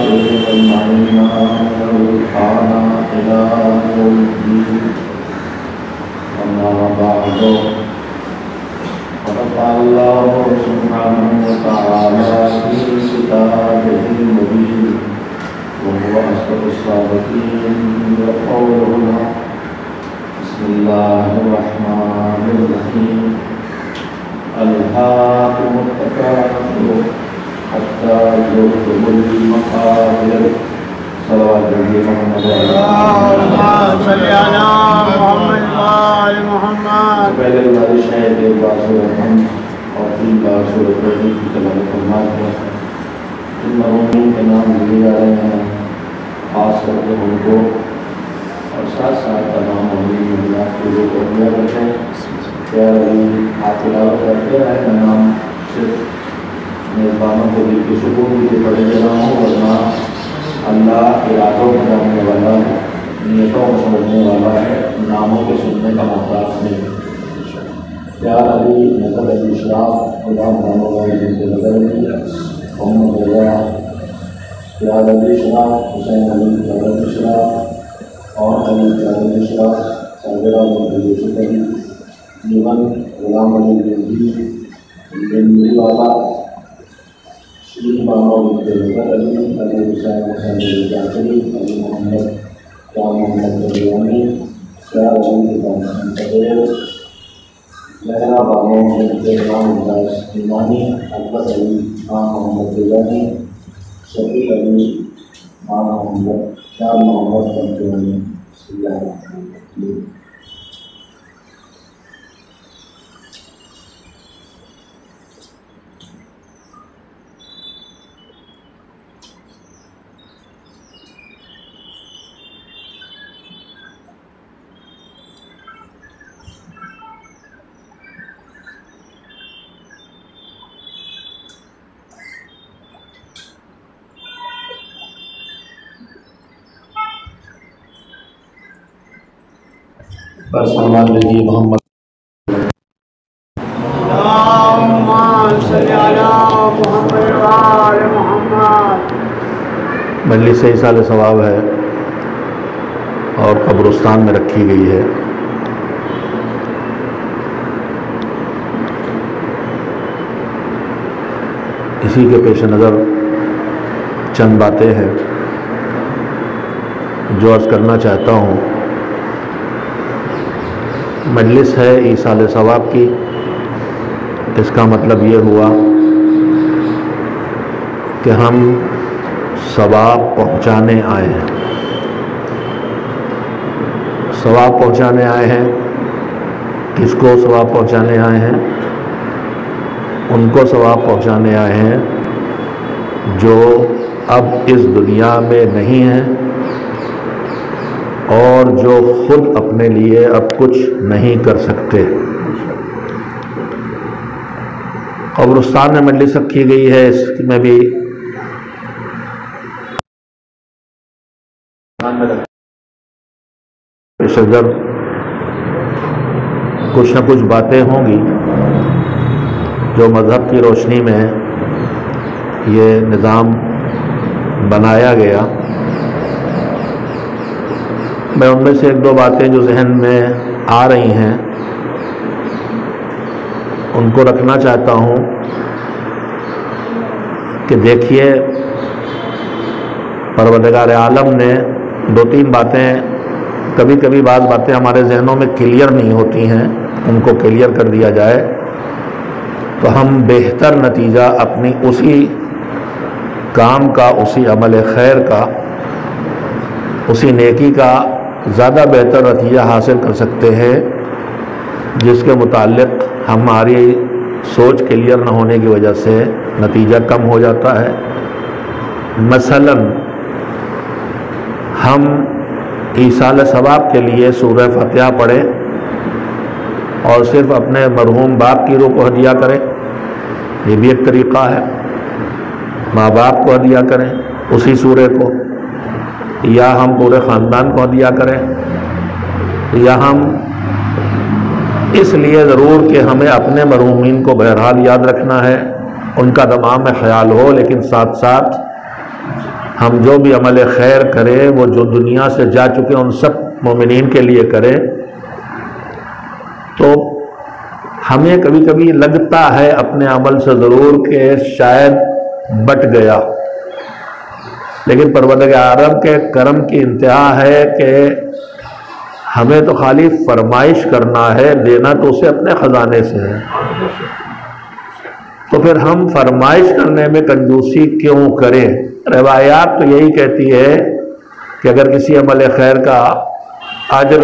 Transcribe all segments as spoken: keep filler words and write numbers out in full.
أجمعين وإرفعنا إلى يوم الدين. أما بعد فقد قال الله سبحانه وتعالى في كتابه المبين وهو أصدق الصادقين وقوله الحق. بسم الله الرحمن الرحيم. ألهاكم التكاثر حتى زرتم المقابر. صلوات محمد اللهم صل على محمد وآل محمد. پہلے گزارش ہے کہ ایک بار سورۃ الحمد اور تین بار سورۃ الحدید کی تلاوت فرمائیں. ان مرحومین کے نام لیے جا رہے ہیں، خاص کر کے ان کو اور ساتھ ساتھ تمام مومنین ملات کو جو کرنے کرتے ہیں. کیا علی آپ تلاوت کرتے رہے، میں نام صرف میزبانوں کو دل کی سکون کے لیے پڑھے دے رہا ہوں، ورنہ اللہ ارادوں کو جاننے والا ہے، نیتوں کو سمجھنے والا ہے، ناموں کے سننے کا محتاج نہیں ہے. پیار علی نظر علی شراف غلام ناموں والی کے نظر علی محمد رضا پیار علی شراف حسین علی پیار علی شراف اور علی پیار علی شراف ساجرہ محمد یوسف علی نیمن غلام علی گنجی گنجی والا شری بابا کے نظر علی علی حسین حسین علی جعفری علی محمد کیا محمد بریانی پیار علی کے بابا قدیر لہرا بابوں کے نام عباس ایمانی اکبر علی خان محمد بریانی شفیع علی خان محمد شاہ محمد بریانی. بسم اللہ الرحمن الرحیم. پر سلمان نبی محمد. اللهم صل على محمد وآل محمد. مجلس ایصال ثواب ہے اور قبرستان میں رکھی گئی ہے. اسی کے پیش نظر چند باتیں ہیں جو عرض کرنا چاہتا ہوں. مجلس ہے ایصال ثواب کی، اس کا مطلب یہ ہوا کہ ہم ثواب پہنچانے آئے ہیں. ثواب پہنچانے آئے ہیں. کس کو ثواب پہنچانے آئے ہیں؟ ان کو ثواب پہنچانے آئے ہیں جو اب اس دنیا میں نہیں ہیں اور جو خود اپنے لیے اب کچھ نہیں کر سکتے. قبرستان میں مجلس رکھی گئی ہے، اس میں بھی پیش نظر کچھ نہ کچھ باتیں ہوں گی جو مذہب کی روشنی میں یہ نظام بنایا گیا. میں ان میں سے ایک دو باتیں جو ذہن میں آ رہی ہیں ان کو رکھنا چاہتا ہوں کہ دیکھیے پروردگار عالم نے دو تین باتیں، کبھی کبھی بعض باتیں ہمارے ذہنوں میں کلیئر نہیں ہوتی ہیں، ان کو کلیئر کر دیا جائے تو ہم بہتر نتیجہ اپنی اسی کام کا، اسی عمل خیر کا، اسی نیکی کا زیادہ بہتر نتیجہ حاصل کر سکتے ہیں جس کے متعلق ہماری سوچ کلیئر نہ ہونے کی وجہ سے نتیجہ کم ہو جاتا ہے. مثلا ہم ایصال ثواب کے لیے سورہ فاتحہ پڑھیں اور صرف اپنے مرحوم باپ کی روح کو ہدیہ کریں، یہ بھی ایک طریقہ ہے. ماں باپ کو ہدیہ کریں اسی سورے کو، یا ہم پورے خاندان کو ہدیہ کریں، یا ہم اس لیے ضرور کہ ہمیں اپنے مرحومین کو بہرحال یاد رکھنا ہے، ان کا دماغ میں خیال ہو، لیکن ساتھ ساتھ ہم جو بھی عمل خیر کریں وہ جو دنیا سے جا چکے ان سب مومنین کے لیے کریں. تو ہمیں کبھی کبھی لگتا ہے اپنے عمل سے ضرور کہ شاید بٹ گیا، لیکن پروردگار عالم کے کرم کی انتہا ہے کہ ہمیں تو خالی فرمائش کرنا ہے، دینا تو اسے اپنے خزانے سے ہے. تو پھر ہم فرمائش کرنے میں کنجوسی کیوں کریں؟ روایات تو یہی کہتی ہے کہ اگر کسی عمل خیر کا اجر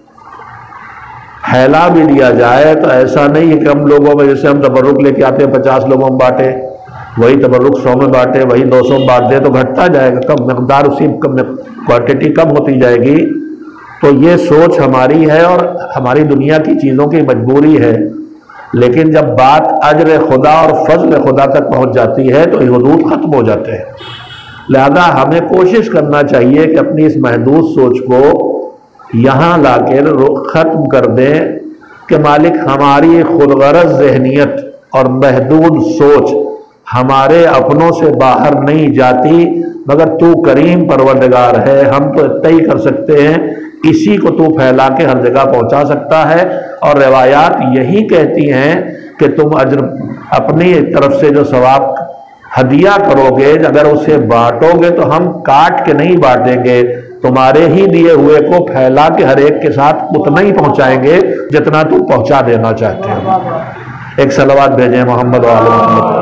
پھیلا بھی دیا جائے تو ایسا نہیں ہے کہ ہم لوگوں میں جیسے ہم تبرک لے کے آتے ہیں پچاس لوگوں میں بانٹے، وہی تبرک سو میں بانٹے، وہی دو سو میں بانٹ دے تو گھٹتا جائے گا، کم مقدار اسی کم کوانٹٹی کم ہوتی جائے گی. تو یہ سوچ ہماری ہے اور ہماری دنیا کی چیزوں کی مجبوری ہے. لیکن جب بات اجر خدا اور فضل خدا تک پہنچ جاتی ہے تو یہ حدود ختم ہو جاتے ہیں. لہذا ہمیں کوشش کرنا چاہیے کہ اپنی اس محدود سوچ کو یہاں لا کے ختم کر دیں کہ مالک ہماری خود غرض ذہنیت اور محدود سوچ ہمارے اپنوں سے باہر نہیں جاتی، مگر تو کریم پروردگار ہے، ہم تو اتنا ہی کر سکتے ہیں، اسی کو تو پھیلا کے ہر جگہ پہنچا سکتا ہے. اور روایات یہی کہتی ہیں کہ تم اجر اپنی طرف سے جو ثواب ہدیہ کرو گے اگر اسے بانٹو گے تو ہم کاٹ کے نہیں بانٹیں گے، تمہارے ہی دیے ہوئے کو پھیلا کے ہر ایک کے ساتھ اتنا ہی پہنچائیں گے جتنا تو پہنچا دینا چاہتے ہیں. ایک صلوات بھیجیں محمد وآل محمد.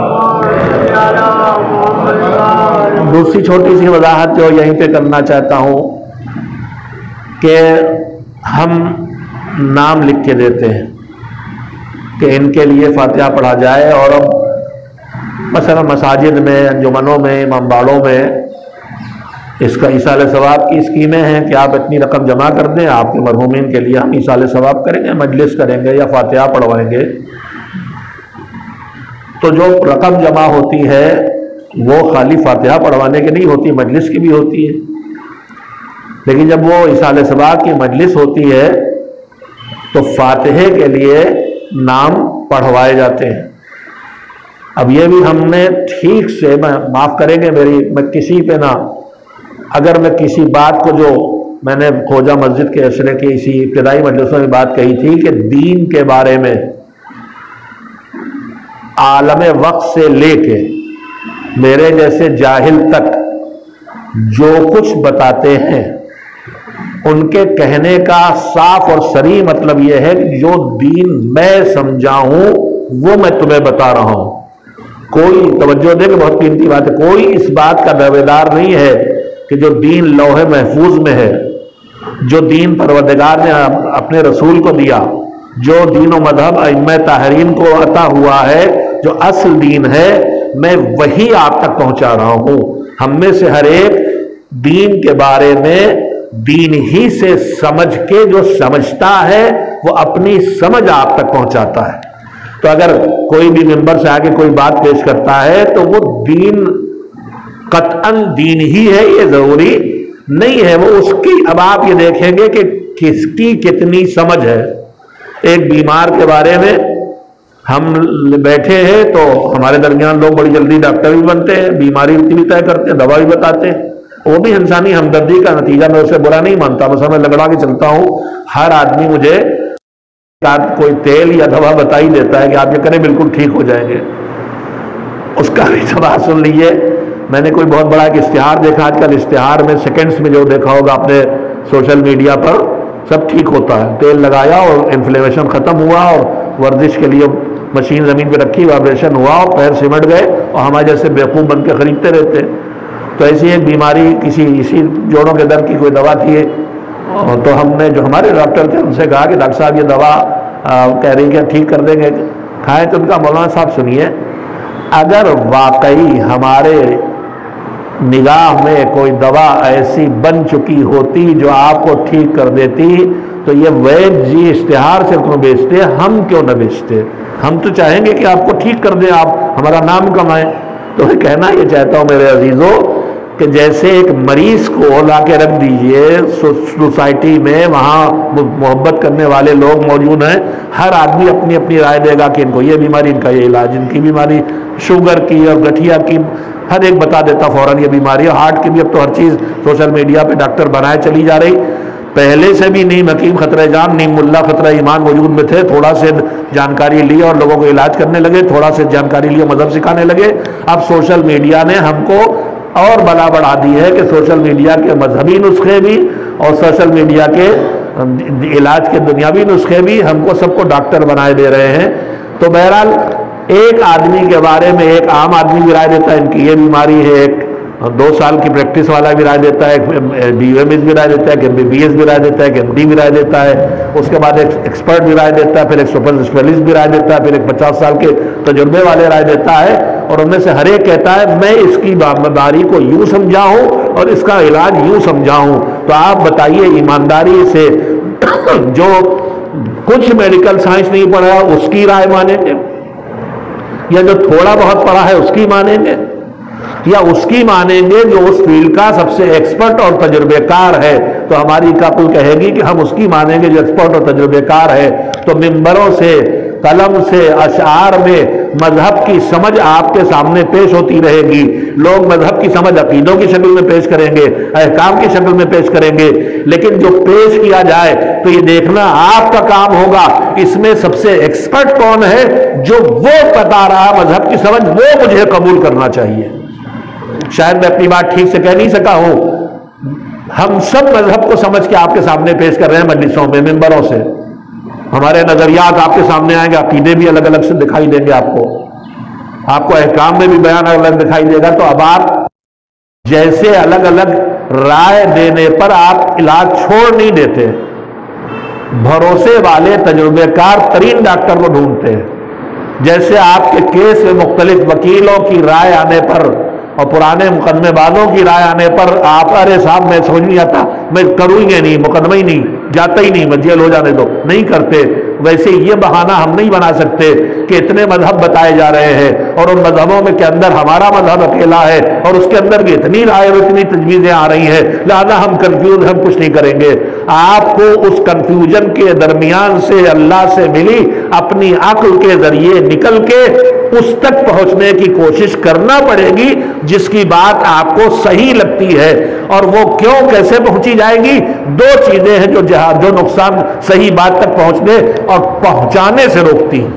دوسری چھوٹی سی وضاحت جو یہیں پہ کرنا چاہتا ہوں کہ ہم نام لکھ کے دیتے ہیں کہ ان کے لیے فاتحہ پڑھا جائے، اور اب مثلا مساجد میں، انجمنوں میں، امام باڑوں میں اس کا ایصال ثواب کی اسکیمیں ہیں کہ آپ اتنی رقم جمع کر دیں، آپ کے مرحومین کے لیے ہم ایصال ثواب کریں گے، مجلس کریں گے یا فاتحہ پڑھوائیں گے. تو جو رقم جمع ہوتی ہے وہ خالی فاتحہ پڑھوانے کی نہیں ہوتی، مجلس کی بھی ہوتی ہے. لیکن جب وہ ایصال ثواب کی مجلس ہوتی ہے تو فاتحے کے لیے نام پڑھوائے جاتے ہیں. اب یہ بھی ہم نے ٹھیک سے، میں معاف کریں گے میری، میں کسی پہ نہ، اگر میں کسی بات کو جو میں نے کھوجا مسجد کے اشرے کی اسی ابتدائی مجلسوں میں بات کہی تھی کہ دین کے بارے میں عالم وقت سے لے کے میرے جیسے جاہل تک جو کچھ بتاتے ہیں ان کے کہنے کا صاف اور صریح مطلب یہ ہے کہ جو دین میں سمجھا ہوں وہ میں تمہیں بتا رہا ہوں. کوئی توجہ دے کہ بہت قیمتی بات ہے، کوئی اس بات کا دعویدار نہیں ہے کہ جو دین لوح محفوظ میں ہے، جو دین پروردگار نے اپنے رسول کو دیا، جو دین و مذہب ائمہ طاہرین کو عطا ہوا ہے، جو اصل دین ہے، میں وہی آپ تک پہنچا رہا ہوں. ہم میں سے ہر ایک دین کے بارے میں دین ہی سے سمجھ کے جو سمجھتا ہے وہ اپنی سمجھ آپ تک پہنچاتا ہے. تو اگر کوئی بھی ممبر سے آگے کوئی بات پیش کرتا ہے تو وہ دین قطعاً دین ہی ہے، یہ ضروری نہیں ہے. وہ اس کی، اب آپ یہ دیکھیں گے کہ کس کی کتنی سمجھ ہے. ایک بیمار کے بارے میں ہم بیٹھے ہیں تو ہمارے درمیان لوگ بڑی جلدی ڈاکٹر بھی بنتے ہیں، بیماری بھی طے کرتے ہیں، دوا بھی بتاتے ہیں، وہ بھی انسانی ہمدردی کا نتیجہ. میں اسے برا نہیں مانتا، بس میں لگڑا کے چلتا ہوں. ہر آدمی مجھے کوئی تیل یا دوا بتا ہی دیتا ہے کہ آپ یہ کریں بالکل ٹھیک ہو جائیں گے. اس کا بھی سوال سن لیجیے. میں نے کوئی بہت بڑا ایک اشتہار دیکھا، آج کل اشتہار میں سیکنڈز میں جو دیکھا ہوگا آپ نے سوشل میڈیا پر، سب ٹھیک ہوتا ہے. تیل لگایا اور انفلیمیشن ختم ہوا، اور ورزش کے لیے مشین زمین پہ رکھی، وائبریشن ہوا اور پیر سمٹ گئے، اور ہمارے جیسے بیوقوف بن کے خریدتے رہتے. تو ایسی ایک بیماری، کسی اسی جوڑوں کے درد کی کوئی دوا تھی، تو ہم نے جو ہمارے ڈاکٹر تھے ان سے کہا کہ ڈاکٹر صاحب یہ دوا کہہ رہی کہ ٹھیک کر دیں گے، کھائیں. تو ان کا مولانا صاحب سنیے، اگر واقعی ہمارے نگاہ میں کوئی دوا ایسی بن چکی ہوتی جو آپ کو ٹھیک کر دیتی تو یہ وید جی اشتہار سے کیوں بیچتے، ہم کیوں نہ بیچتے؟ ہم تو چاہیں گے کہ آپ کو ٹھیک کر دیں، آپ ہمارا نام کمائیں. تو میں کہنا یہ چاہتا ہوں میرے عزیزوں کہ جیسے ایک مریض کو لا کے رکھ دیجئے سوسائٹی میں، وہاں محبت کرنے والے لوگ موجود ہیں، ہر آدمی اپنی اپنی رائے دے گا کہ ان کو یہ بیماری، ان کا یہ علاج، ان کی بیماری شوگر کی اور گٹھیا کی، ہر ایک بتا دیتا فوراً یہ بیماری ہے. ہارٹ کی بھی اب تو ہر چیز سوشل میڈیا پہ ڈاکٹر بنائے چلی جا رہی. پہلے سے بھی نیم حکیم خطرہ جان نیم ملا خطرہ ایمان وجود میں تھے. تھوڑا سے جانکاری لی اور لوگوں کو علاج کرنے لگے, تھوڑا سے جانکاری لی اور مذہب سکھانے لگے. اب سوشل میڈیا نے ہم کو اور بلا بڑھا دی ہے کہ سوشل میڈیا کے مذہبی نسخے بھی اور سوشل میڈیا کے علاج کے دنیاوی نسخے بھی ہم کو سب کو ڈاکٹر بنائے دے رہے ہیں. تو بہرحال ایک آدمی کے بارے میں ایک عام آدمی بھی رائے دیتا ہے ان کی یہ بیماری ہے, ایک دو سال کی پریکٹس والا بھی رائے دیتا ہے, ایک بی ایم ایس بھی رائے دیتا ہے, ایک ایم بی بی ایس بھی رائے دیتا ہے, ایک ایم ڈی بھی رائے دیتا ہے, اس کے بعد ایک ایکسپرٹ بھی رائے دیتا ہے, پھر ایک سپر اسپیشلسٹ بھی رائے دیتا ہے, پھر ایک پچاس سال کے تجربے والے رائے دیتا ہے. اور ان میں سے ہر ایک کہتا ہے میں اس کی بیماری کو یوں سمجھا ہوں اور اس کا علاج یوں سمجھا ہوں. تو آپ بتائیے ایمانداری سے جو کچھ میڈیکل سائنس نہیں پڑھا اس کی رائے مانیں گے, یا جو تھوڑا بہت پڑھا ہے اس کی مانیں گے, یا اس کی مانیں گے جو اس فیلڈ کا سب سے ایکسپرٹ اور تجربے کار ہے؟ تو ہماری کپل کہے گی کہ ہم اس کی مانیں گے جو ایکسپرٹ اور تجربے کار ہے. تو ممبروں سے, قلم سے, اشعار میں مذہب کی سمجھ آپ کے سامنے پیش ہوتی رہے گی. لوگ مذہب کی سمجھ عقیدوں کی شکل میں پیش کریں گے, احکام کی شکل میں پیش کریں گے, لیکن جو پیش کیا جائے تو یہ دیکھنا آپ کا کام ہوگا اس میں سب سے ایکسپرٹ کون ہے, جو وہ بتا رہا مذہب کی سمجھ وہ مجھے قبول کرنا چاہیے. شاید میں اپنی بات ٹھیک سے کہہ نہیں سکا ہوں. ہم سب مذہب کو سمجھ کے آپ کے سامنے پیش کر رہے ہیں مجلسوں میں, ممبروں سے. ہمارے نظریات آپ کے سامنے آئیں گے, عقیدے بھی الگ الگ سے دکھائی دیں گے آپ کو, آپ کو احکام میں بھی بیان الگ دکھائی دے گا. تو اب آپ جیسے الگ الگ رائے دینے پر آپ علاج چھوڑ نہیں دیتے, بھروسے والے تجربے کار ترین ڈاکٹر کو ڈھونڈتے ہیں. جیسے آپ کے کیس میں مختلف وکیلوں کی رائے آنے پر اور پرانے مقدمے بازوں کی رائے آنے پر آپ ارے صاحب میں سمجھ نہیں آتا, میں کروں گے نہیں, مقدمہ ہی نہیں, جاتا ہی نہیں, میں جیل ہو جانے دو, نہیں کرتے. ویسے یہ بہانہ ہم نہیں بنا سکتے کہ اتنے مذہب بتائے جا رہے ہیں اور ان مذہبوں میں کے اندر ہمارا مذہب اکیلا ہے اور اس کے اندر بھی اتنی رائے اور اتنی تجویزیں آ رہی ہیں, لہذا ہم کنفیوز, ہم کچھ نہیں کریں گے. آپ کو اس کنفیوژن کے درمیان سے اللہ سے ملی اپنی عقل کے ذریعے نکل کے اس تک پہنچنے کی کوشش کرنا پڑے گی جس کی بات آپ کو صحیح لگتی ہے. اور وہ کیوں کیسے پہنچی جائے گی؟ دو چیزیں ہیں جو جو نقصان صحیح بات تک پہنچنے اور پہنچانے سے روکتی ہیں.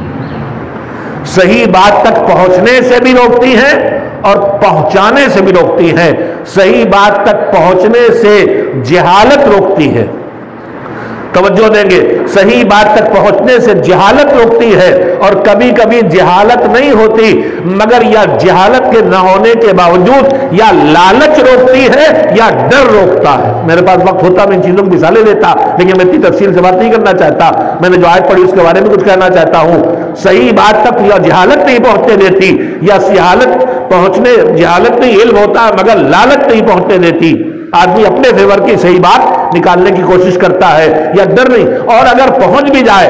صحیح بات تک پہنچنے سے بھی روکتی ہیں اور پہنچانے سے بھی روکتی ہیں. صحیح بات تک پہنچنے سے جہالت روکتی ہے, توجہ دیں گے, صحیح بات تک پہنچنے سے جہالت روکتی ہے. اور کبھی کبھی جہالت نہیں ہوتی مگر یا جہالت کے نہ ہونے کے باوجود یا لالچ روکتی ہے یا ڈر روکتا ہے. میرے پاس وقت ہوتا میں ان چیزوں کی مثالیں دیتا, لیکن میں اتنی تفصیل سے بات نہیں کرنا چاہتا. میں نے جو آیت پڑھی اس کے بارے میں کچھ کہنا چاہتا ہوں. صحیح بات تک یا جہالت نہیں پہنچنے دیتی, یا جہالت پہنچنے جہالت نہیں علم ہوتا مگر لالچ نہیں پہنچنے دیتی. آدمی اپنے فیور کی صحیح بات نکالنے کی کوشش کرتا ہے یا ڈر نہیں. اور اگر پہنچ بھی جائے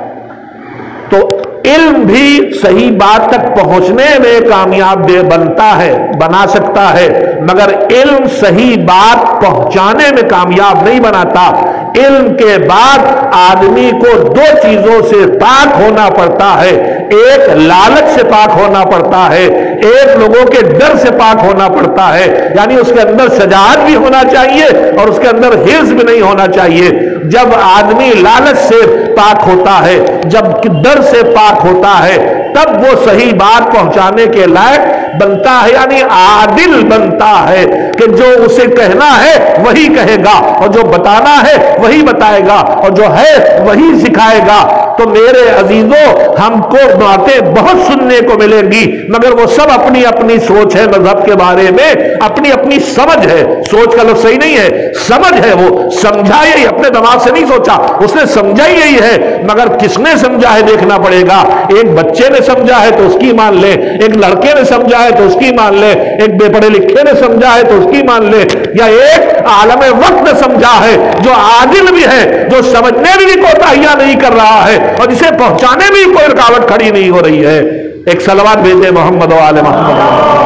تو علم بھی صحیح بات تک پہنچنے میں کامیاب دے بنتا ہے, بنا سکتا ہے, مگر علم صحیح بات پہنچانے میں کامیاب نہیں بناتا. علم کے بعد آدمی کو دو چیزوں سے پاک ہونا پڑتا ہے. ایک لالچ سے پاک ہونا پڑتا ہے, ایک لوگوں کے ڈر سے پاک ہونا پڑتا ہے. یعنی اس کے اندر شجاعت بھی ہونا چاہیے اور اس کے اندر حرص بھی نہیں ہونا چاہیے. جب آدمی لالچ سے پاک ہوتا ہے, جب ڈر سے پاک ہوتا ہے, تب وہ صحیح بات پہنچانے کے لائق بنتا ہے, یعنی عادل بنتا ہے کہ جو اسے کہنا ہے وہی کہے گا اور جو بتانا ہے وہی بتائے گا اور جو ہے وہی سکھائے گا. تو میرے عزیزوں, ہم کو باتیں بہت سننے کو ملیں گی مگر وہ سب اپنی اپنی سوچ ہے مذہب کے بارے میں, اپنی اپنی سمجھ ہے. سوچ کا لفظ صحیح نہیں ہے, سمجھ ہے. وہ سمجھا یہی, اپنے دماغ سے نہیں سوچا, اس نے سمجھا یہی ہے, مگر کس نے سمجھا ہے دیکھنا پڑے گا. ایک بچے نے سمجھا ہے تو اس کی مان لے, ایک لڑکے نے سمجھا ہے تو اس کی مان لے, ایک بے پڑھے لکھے نے سمجھا ہے تو اس کی مان لے, یا ایک عالم وقت نے سمجھا ہے جو عادل بھی ہے, جو سمجھنے میں بھی کوتاہیاں نہیں کر رہا ہے اور جسے پہنچانے میں کوئی رکاوٹ کھڑی نہیں ہو رہی ہے. ایک صلوات بھیجیں محمد و آل محمد.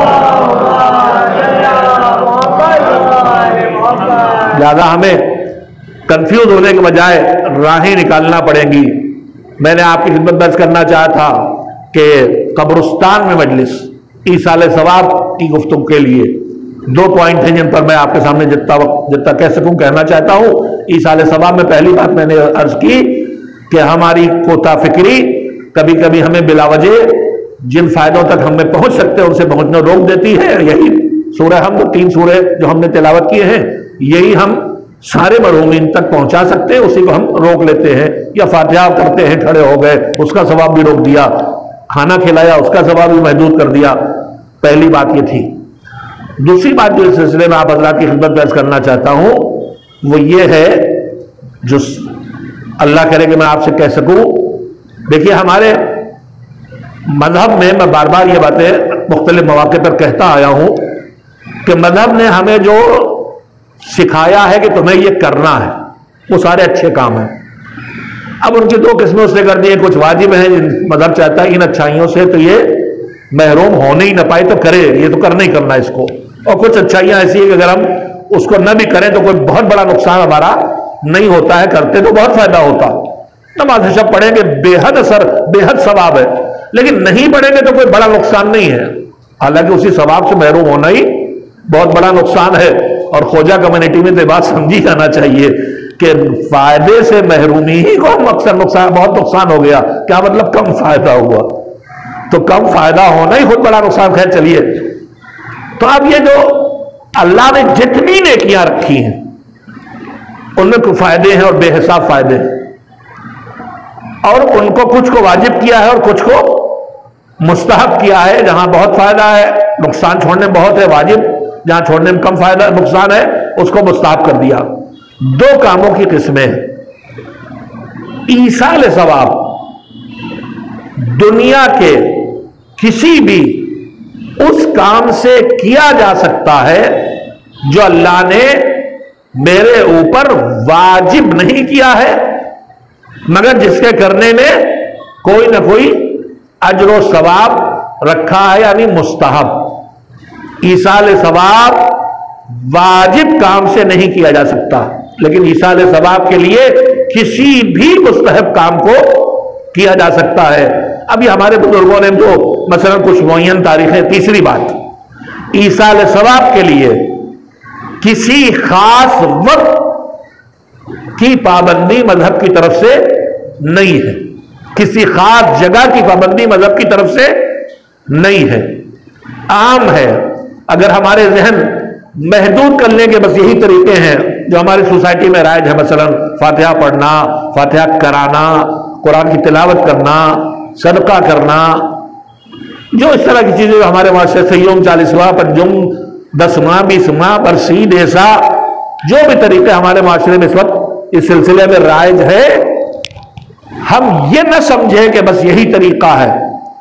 لہذا ہمیں کنفیوز ہونے کے بجائے راہیں نکالنا پڑیں گی. میں نے آپ کی خدمت درج کرنا چاہا تھا کہ قبرستان میں مجلس ایصال ثواب کی گفتگو کے لیے دو پوائنٹ ہیں جن پر میں آپ کے سامنے جتنا وقت جتنا کہہ سکوں کہنا چاہتا ہوں۔ ایصال ثواب میں پہلی بات میں نے عرض کی کہ ہماری کوتا فکری کبھی کبھی ہمیں بلا وجہ جن فائدوں تک ہم میں پہنچ سکتے ہیں ان سے پہنچنا روک دیتی ہے۔ یہی سورہ ہم تین سورے جو ہم نے تلاوت کیے ہیں یہی ہم سارے مرحومین تک پہنچا سکتے ہیں، اسی کو ہم روک لیتے ہیں، یا فاتحہ کرتے ہیں کھڑے ہو گئے اس کا ثواب بھی روک دیا، کھانا کھلایا اس کا ثواب بھی محدود کر دیا۔ پہلی بات یہ تھی۔ دوسری بات جو اس سلسلے میں آپ حضرات کی خدمت پیش کرنا چاہتا ہوں وہ یہ ہے، جو اللہ کرے کہ میں آپ سے کہہ سکوں، دیکھیے ہمارے مذہب میں، میں بار بار یہ باتیں مختلف مواقع پر کہتا آیا ہوں کہ مذہب نے ہمیں جو سکھایا ہے کہ تمہیں یہ کرنا ہے وہ سارے اچھے کام ہیں۔ اب ان کی دو قسمیں اس نے کر دی ہیں، کچھ واجب ہیں جن مذہب چاہتا ہے ان اچھائیوں سے تو یہ محروم ہونے ہی نہ پائے تو کرے، یہ تو کرنا ہی کرنا اس کو، اور کچھ اچھائیاں ایسی ہیں کہ اگر ہم اس کو نہ بھی کریں تو کوئی بہت بڑا نقصان ہمارا نہیں ہوتا ہے، کرتے تو بہت فائدہ ہوتا۔ نماز شب پڑھیں گے بے حد اثر بے حد ثواب ہے، لیکن نہیں پڑھیں گے تو کوئی بڑا نقصان نہیں ہے، حالانکہ اسی ثواب سے محروم ہونا ہی بہت بڑا نقصان ہے۔ اور خوجہ کمیونٹی میں تو بات سمجھی جانا چاہیے کہ فائدے سے محرومی ہی کو اکثر نقصان بہت نقصان ہو گیا، کیا مطلب کم فائدہ ہوا، تو کم فائدہ ہونا ہی خود بڑا نقصان۔ خیر چلیے، تو اب یہ جو اللہ نے جتنی نیکیاں رکھی ہیں ان میں کچھ فائدے ہیں اور بے حساب فائدے ہیں، اور ان کو کچھ کو واجب کیا ہے اور کچھ کو مستحب کیا ہے، جہاں بہت فائدہ ہے نقصان چھوڑنے میں بہت ہے واجب، جہاں چھوڑنے میں کم فائدہ نقصان ہے اس کو مستحب کر دیا۔ دو کاموں کی قسمیں ہیں۔ ایصال ثواب دنیا کے کسی بھی اس کام سے کیا جا سکتا ہے جو اللہ نے میرے اوپر واجب نہیں کیا ہے، مگر جس کے کرنے میں کوئی نہ کوئی اجر و ثواب رکھا ہے، یعنی مستحب۔ ایصال ثواب واجب کام سے نہیں کیا جا سکتا، لیکن ایصال ثواب کے لیے کسی بھی مستحب کام کو کیا جا سکتا ہے۔ ابھی ہمارے بزرگوں نے جو مثلا کچھ معین تاریخیں۔ تیسری بات، ایصال ثواب کے لیے کسی خاص وقت کی پابندی مذہب کی طرف سے نہیں ہے، کسی خاص جگہ کی پابندی مذہب کی طرف سے نہیں ہے، عام ہے۔ اگر ہمارے ذہن محدود کرنے کے بس یہی طریقے ہیں جو ہماری سوسائٹی میں رائج ہے، مثلا فاتحہ پڑھنا، فاتحہ کرانا، قرآن کی تلاوت کرنا، صدقہ کرنا، جو اس طرح کی چیزیں ہمارے معاشرے سے یوم چالیسواں پنجم دسواں بیسواں برسی دیسا جو بھی طریقے ہمارے معاشرے میں اس وقت اس سلسلے میں رائج ہے، ہم یہ نہ سمجھیں کہ بس یہی طریقہ ہے۔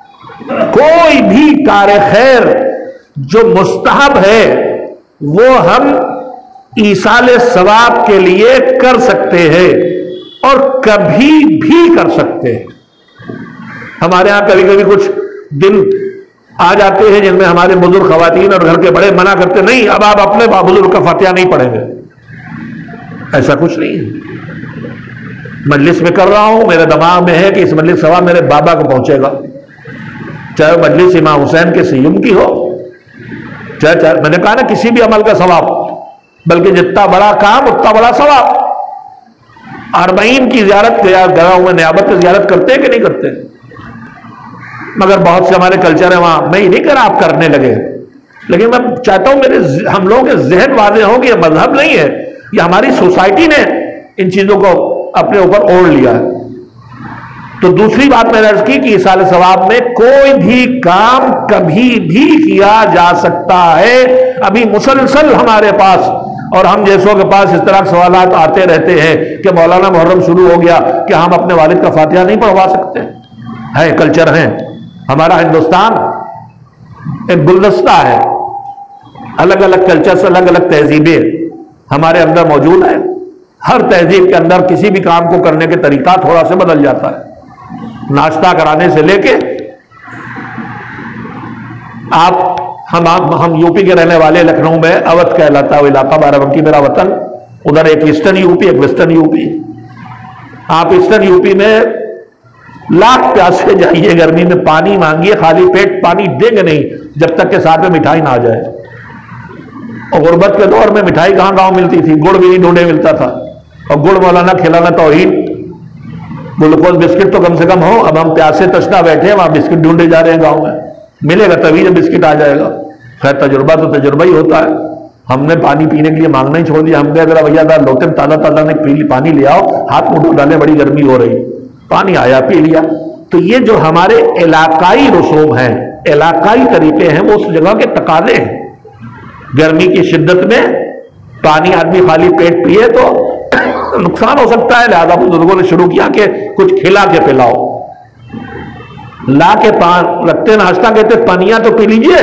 کوئی بھی کار خیر جو مستحب ہے وہ ہم ایصال ثواب کے لیے کر سکتے ہیں اور کبھی بھی کر سکتے ہیں۔ ہمارے ہاں کبھی کبھی کچھ دن آ جاتے ہیں جن میں ہمارے بزرگ خواتین اور گھر کے بڑے منع کرتے، نہیں اب آپ اپنے بزرگ کا فاتحہ نہیں پڑھیں گے۔ ایسا کچھ نہیں ہے، مجلس میں کر رہا ہوں، میرے دماغ میں ہے کہ اس مجلس ثواب میرے بابا کو پہنچے گا، چاہے مجلس امام حسین کے سیوم کی ہو، چاہے چاہے میں نے کہا نا کسی بھی عمل کا ثواب، بلکہ جتنا بڑا کام اتنا بڑا ثواب۔ اربعین کی زیارت گیا ہوں میں، نیابت کی زیارت کرتے ہیں کہ نہیں کرتے؟ مگر بہت سے ہمارے کلچر ہیں وہاں، میں ہی نہیں کر آپ کرنے لگے، لیکن میں چاہتا ہوں میرے ہم لوگوں کے ذہن واضح ہو کہ یہ مذہب نہیں ہے، یہ ہماری سوسائٹی نے ان چیزوں کو اپنے اوپر اوڑھ لیا ہے۔ تو دوسری بات میں نے عرض کی کہ ایصال ثواب میں کوئی بھی کام کبھی بھی کیا جا سکتا ہے۔ ابھی مسلسل ہمارے پاس اور ہم جیسوں کے پاس اس طرح سوالات آتے رہتے ہیں کہ مولانا محرم شروع ہو گیا کہ ہم اپنے والد کا فاتحہ نہیں پڑھوا سکتے ہیں، کلچر ہیں ہمارا۔ ہندوستان ایک گلدستہ ہے، الگ الگ کلچر سے الگ الگ تہذیبیں ہمارے اندر موجود ہیں۔ ہر تہذیب کے اندر کسی بھی کام کو کرنے کے طریقہ تھوڑا سے بدل جاتا ہے، ناشتہ کرانے سے لے کے آپ ہم ہم یو پی کے رہنے والے، لکھنؤ میں اودھ کہلاتا ہے وہ علاقہ، بارہ بنکی میرا وطن، ادھر ایک ایسٹرن یو پی ایک ویسٹرن یو پی۔ آپ ایسٹرن یو پی میں لاکھ پیاسے جائیے گرمی میں پانی مانگیے، خالی پیٹ پانی دیں گے نہیں جب تک کہ ساتھ میں مٹھائی نہ آ جائے۔ اور غربت کے دور میں مٹھائی کہاں گاؤں ملتی تھی، گڑ بھی نہیں ڈھونڈے ملتا تھا، اور گڑ مولانا کھلانا توحید، گلوکوز بسکٹ تو کم سے کم ہو۔ اب ہم پیاسے تشنا بیٹھے ہیں، وہاں بسکٹ ڈھونڈے جا رہے ہیں گاؤں میں، ملے گا تبھی جب بسکٹ آ جائے گا۔ خیر تجربہ تو تجربہ ہی ہوتا ہے، ہم نے پانی پینے کے لیے مانگنا ہی چھوڑ دیا۔ ہم نے اگر بھیا دار لوٹے میں تازہ تازہ نے پانی لے آؤ، ہاتھ منہ ڈالے، بڑی گرمی ہو رہی، پانی آیا پی لیا۔ تو یہ جو ہمارے علاقائی رسوم ہیں، علاقائی طریقے ہیں، وہ اس جگہ کے تقاضے ہیں۔ گرمی کی شدت میں پانی آدمی خالی پیٹ پیے تو نقصان ہو سکتا ہے، لہذا بزرگوں نے شروع کیا کہ کچھ کھلا کے پلاؤ، لا کے پان رکھتے ناشتہ کہتے پانیاں تو پی لیجئے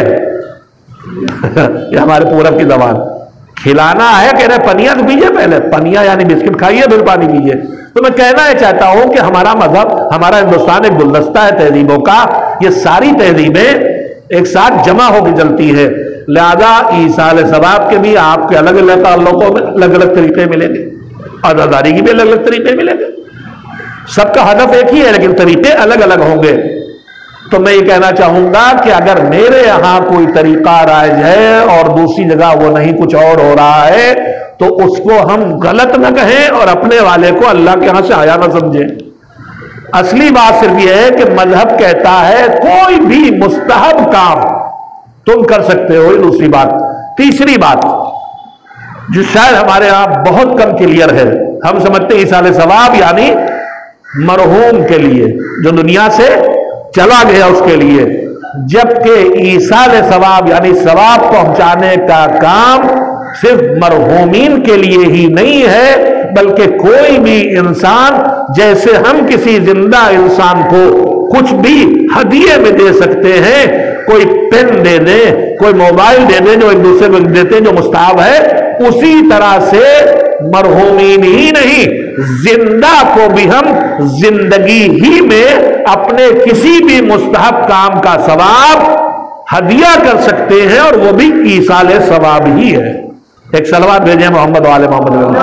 یہ ہمارے پورب کی زبان، کھلانا ہے کہہ رہے پنیاں تو پیجئے، پہلے پنیاں یعنی بسکٹ کھائیے پھر پانی پیجئے۔ تو میں کہنا یہ چاہتا ہوں کہ ہمارا مذہب، ہمارا ہندوستان ایک گلدستہ ہے تہذیبوں کا، یہ ساری تہذیبیں ایک ساتھ جمع ہو کے چلتی ہے، لہذا ایصال ثواب کے بھی آپ کے الگ الگ تعلقوں میں الگ الگ طریقے ملیں گے، عزاداری کی بھی الگ الگ طریقے ملیں گے، سب کا ہدف ایک ہی ہے لیکن طریقے الگ الگ ہوں گے۔ تو میں یہ کہنا چاہوں گا کہ اگر میرے یہاں کوئی طریقہ رائج ہے اور دوسری جگہ وہ نہیں، کچھ اور ہو رہا ہے، تو اس کو ہم غلط نہ کہیں اور اپنے والے کو اللہ کے ہاں سے آیا نہ سمجھیں۔ اصلی بات صرف یہ ہے کہ مذہب کہتا ہے کوئی بھی مستحب کام تم کر سکتے ہو، یہ دوسری بات۔ تیسری بات جو شاید ہمارے ہاں بہت کم کلیئر ہے، ہم سمجھتے ہیں ایصال ثواب یعنی مرحوم کے لیے جو دنیا سے چلا گیا اس کے لیے، جبکہ ایصال ثواب یعنی ثواب پہنچانے کا کام صرف مرحومین کے لیے ہی نہیں ہے، بلکہ کوئی بھی انسان، جیسے ہم کسی زندہ انسان کو کچھ بھی ہدیے میں دے سکتے ہیں، کوئی پین دے دیں، کوئی موبائل دے دیں جو ایک دوسرے کو دیتے ہیں جو مستحب ہے، اسی طرح سے مرحومین ہی نہیں زندہ کو بھی ہم زندگی ہی میں اپنے کسی بھی مستحب کام کا ثواب ہدیہ کر سکتے ہیں، اور وہ بھی ایصال ثواب ہی ہے۔ ایک صلوات بھیجیں محمد والے محمد علیہ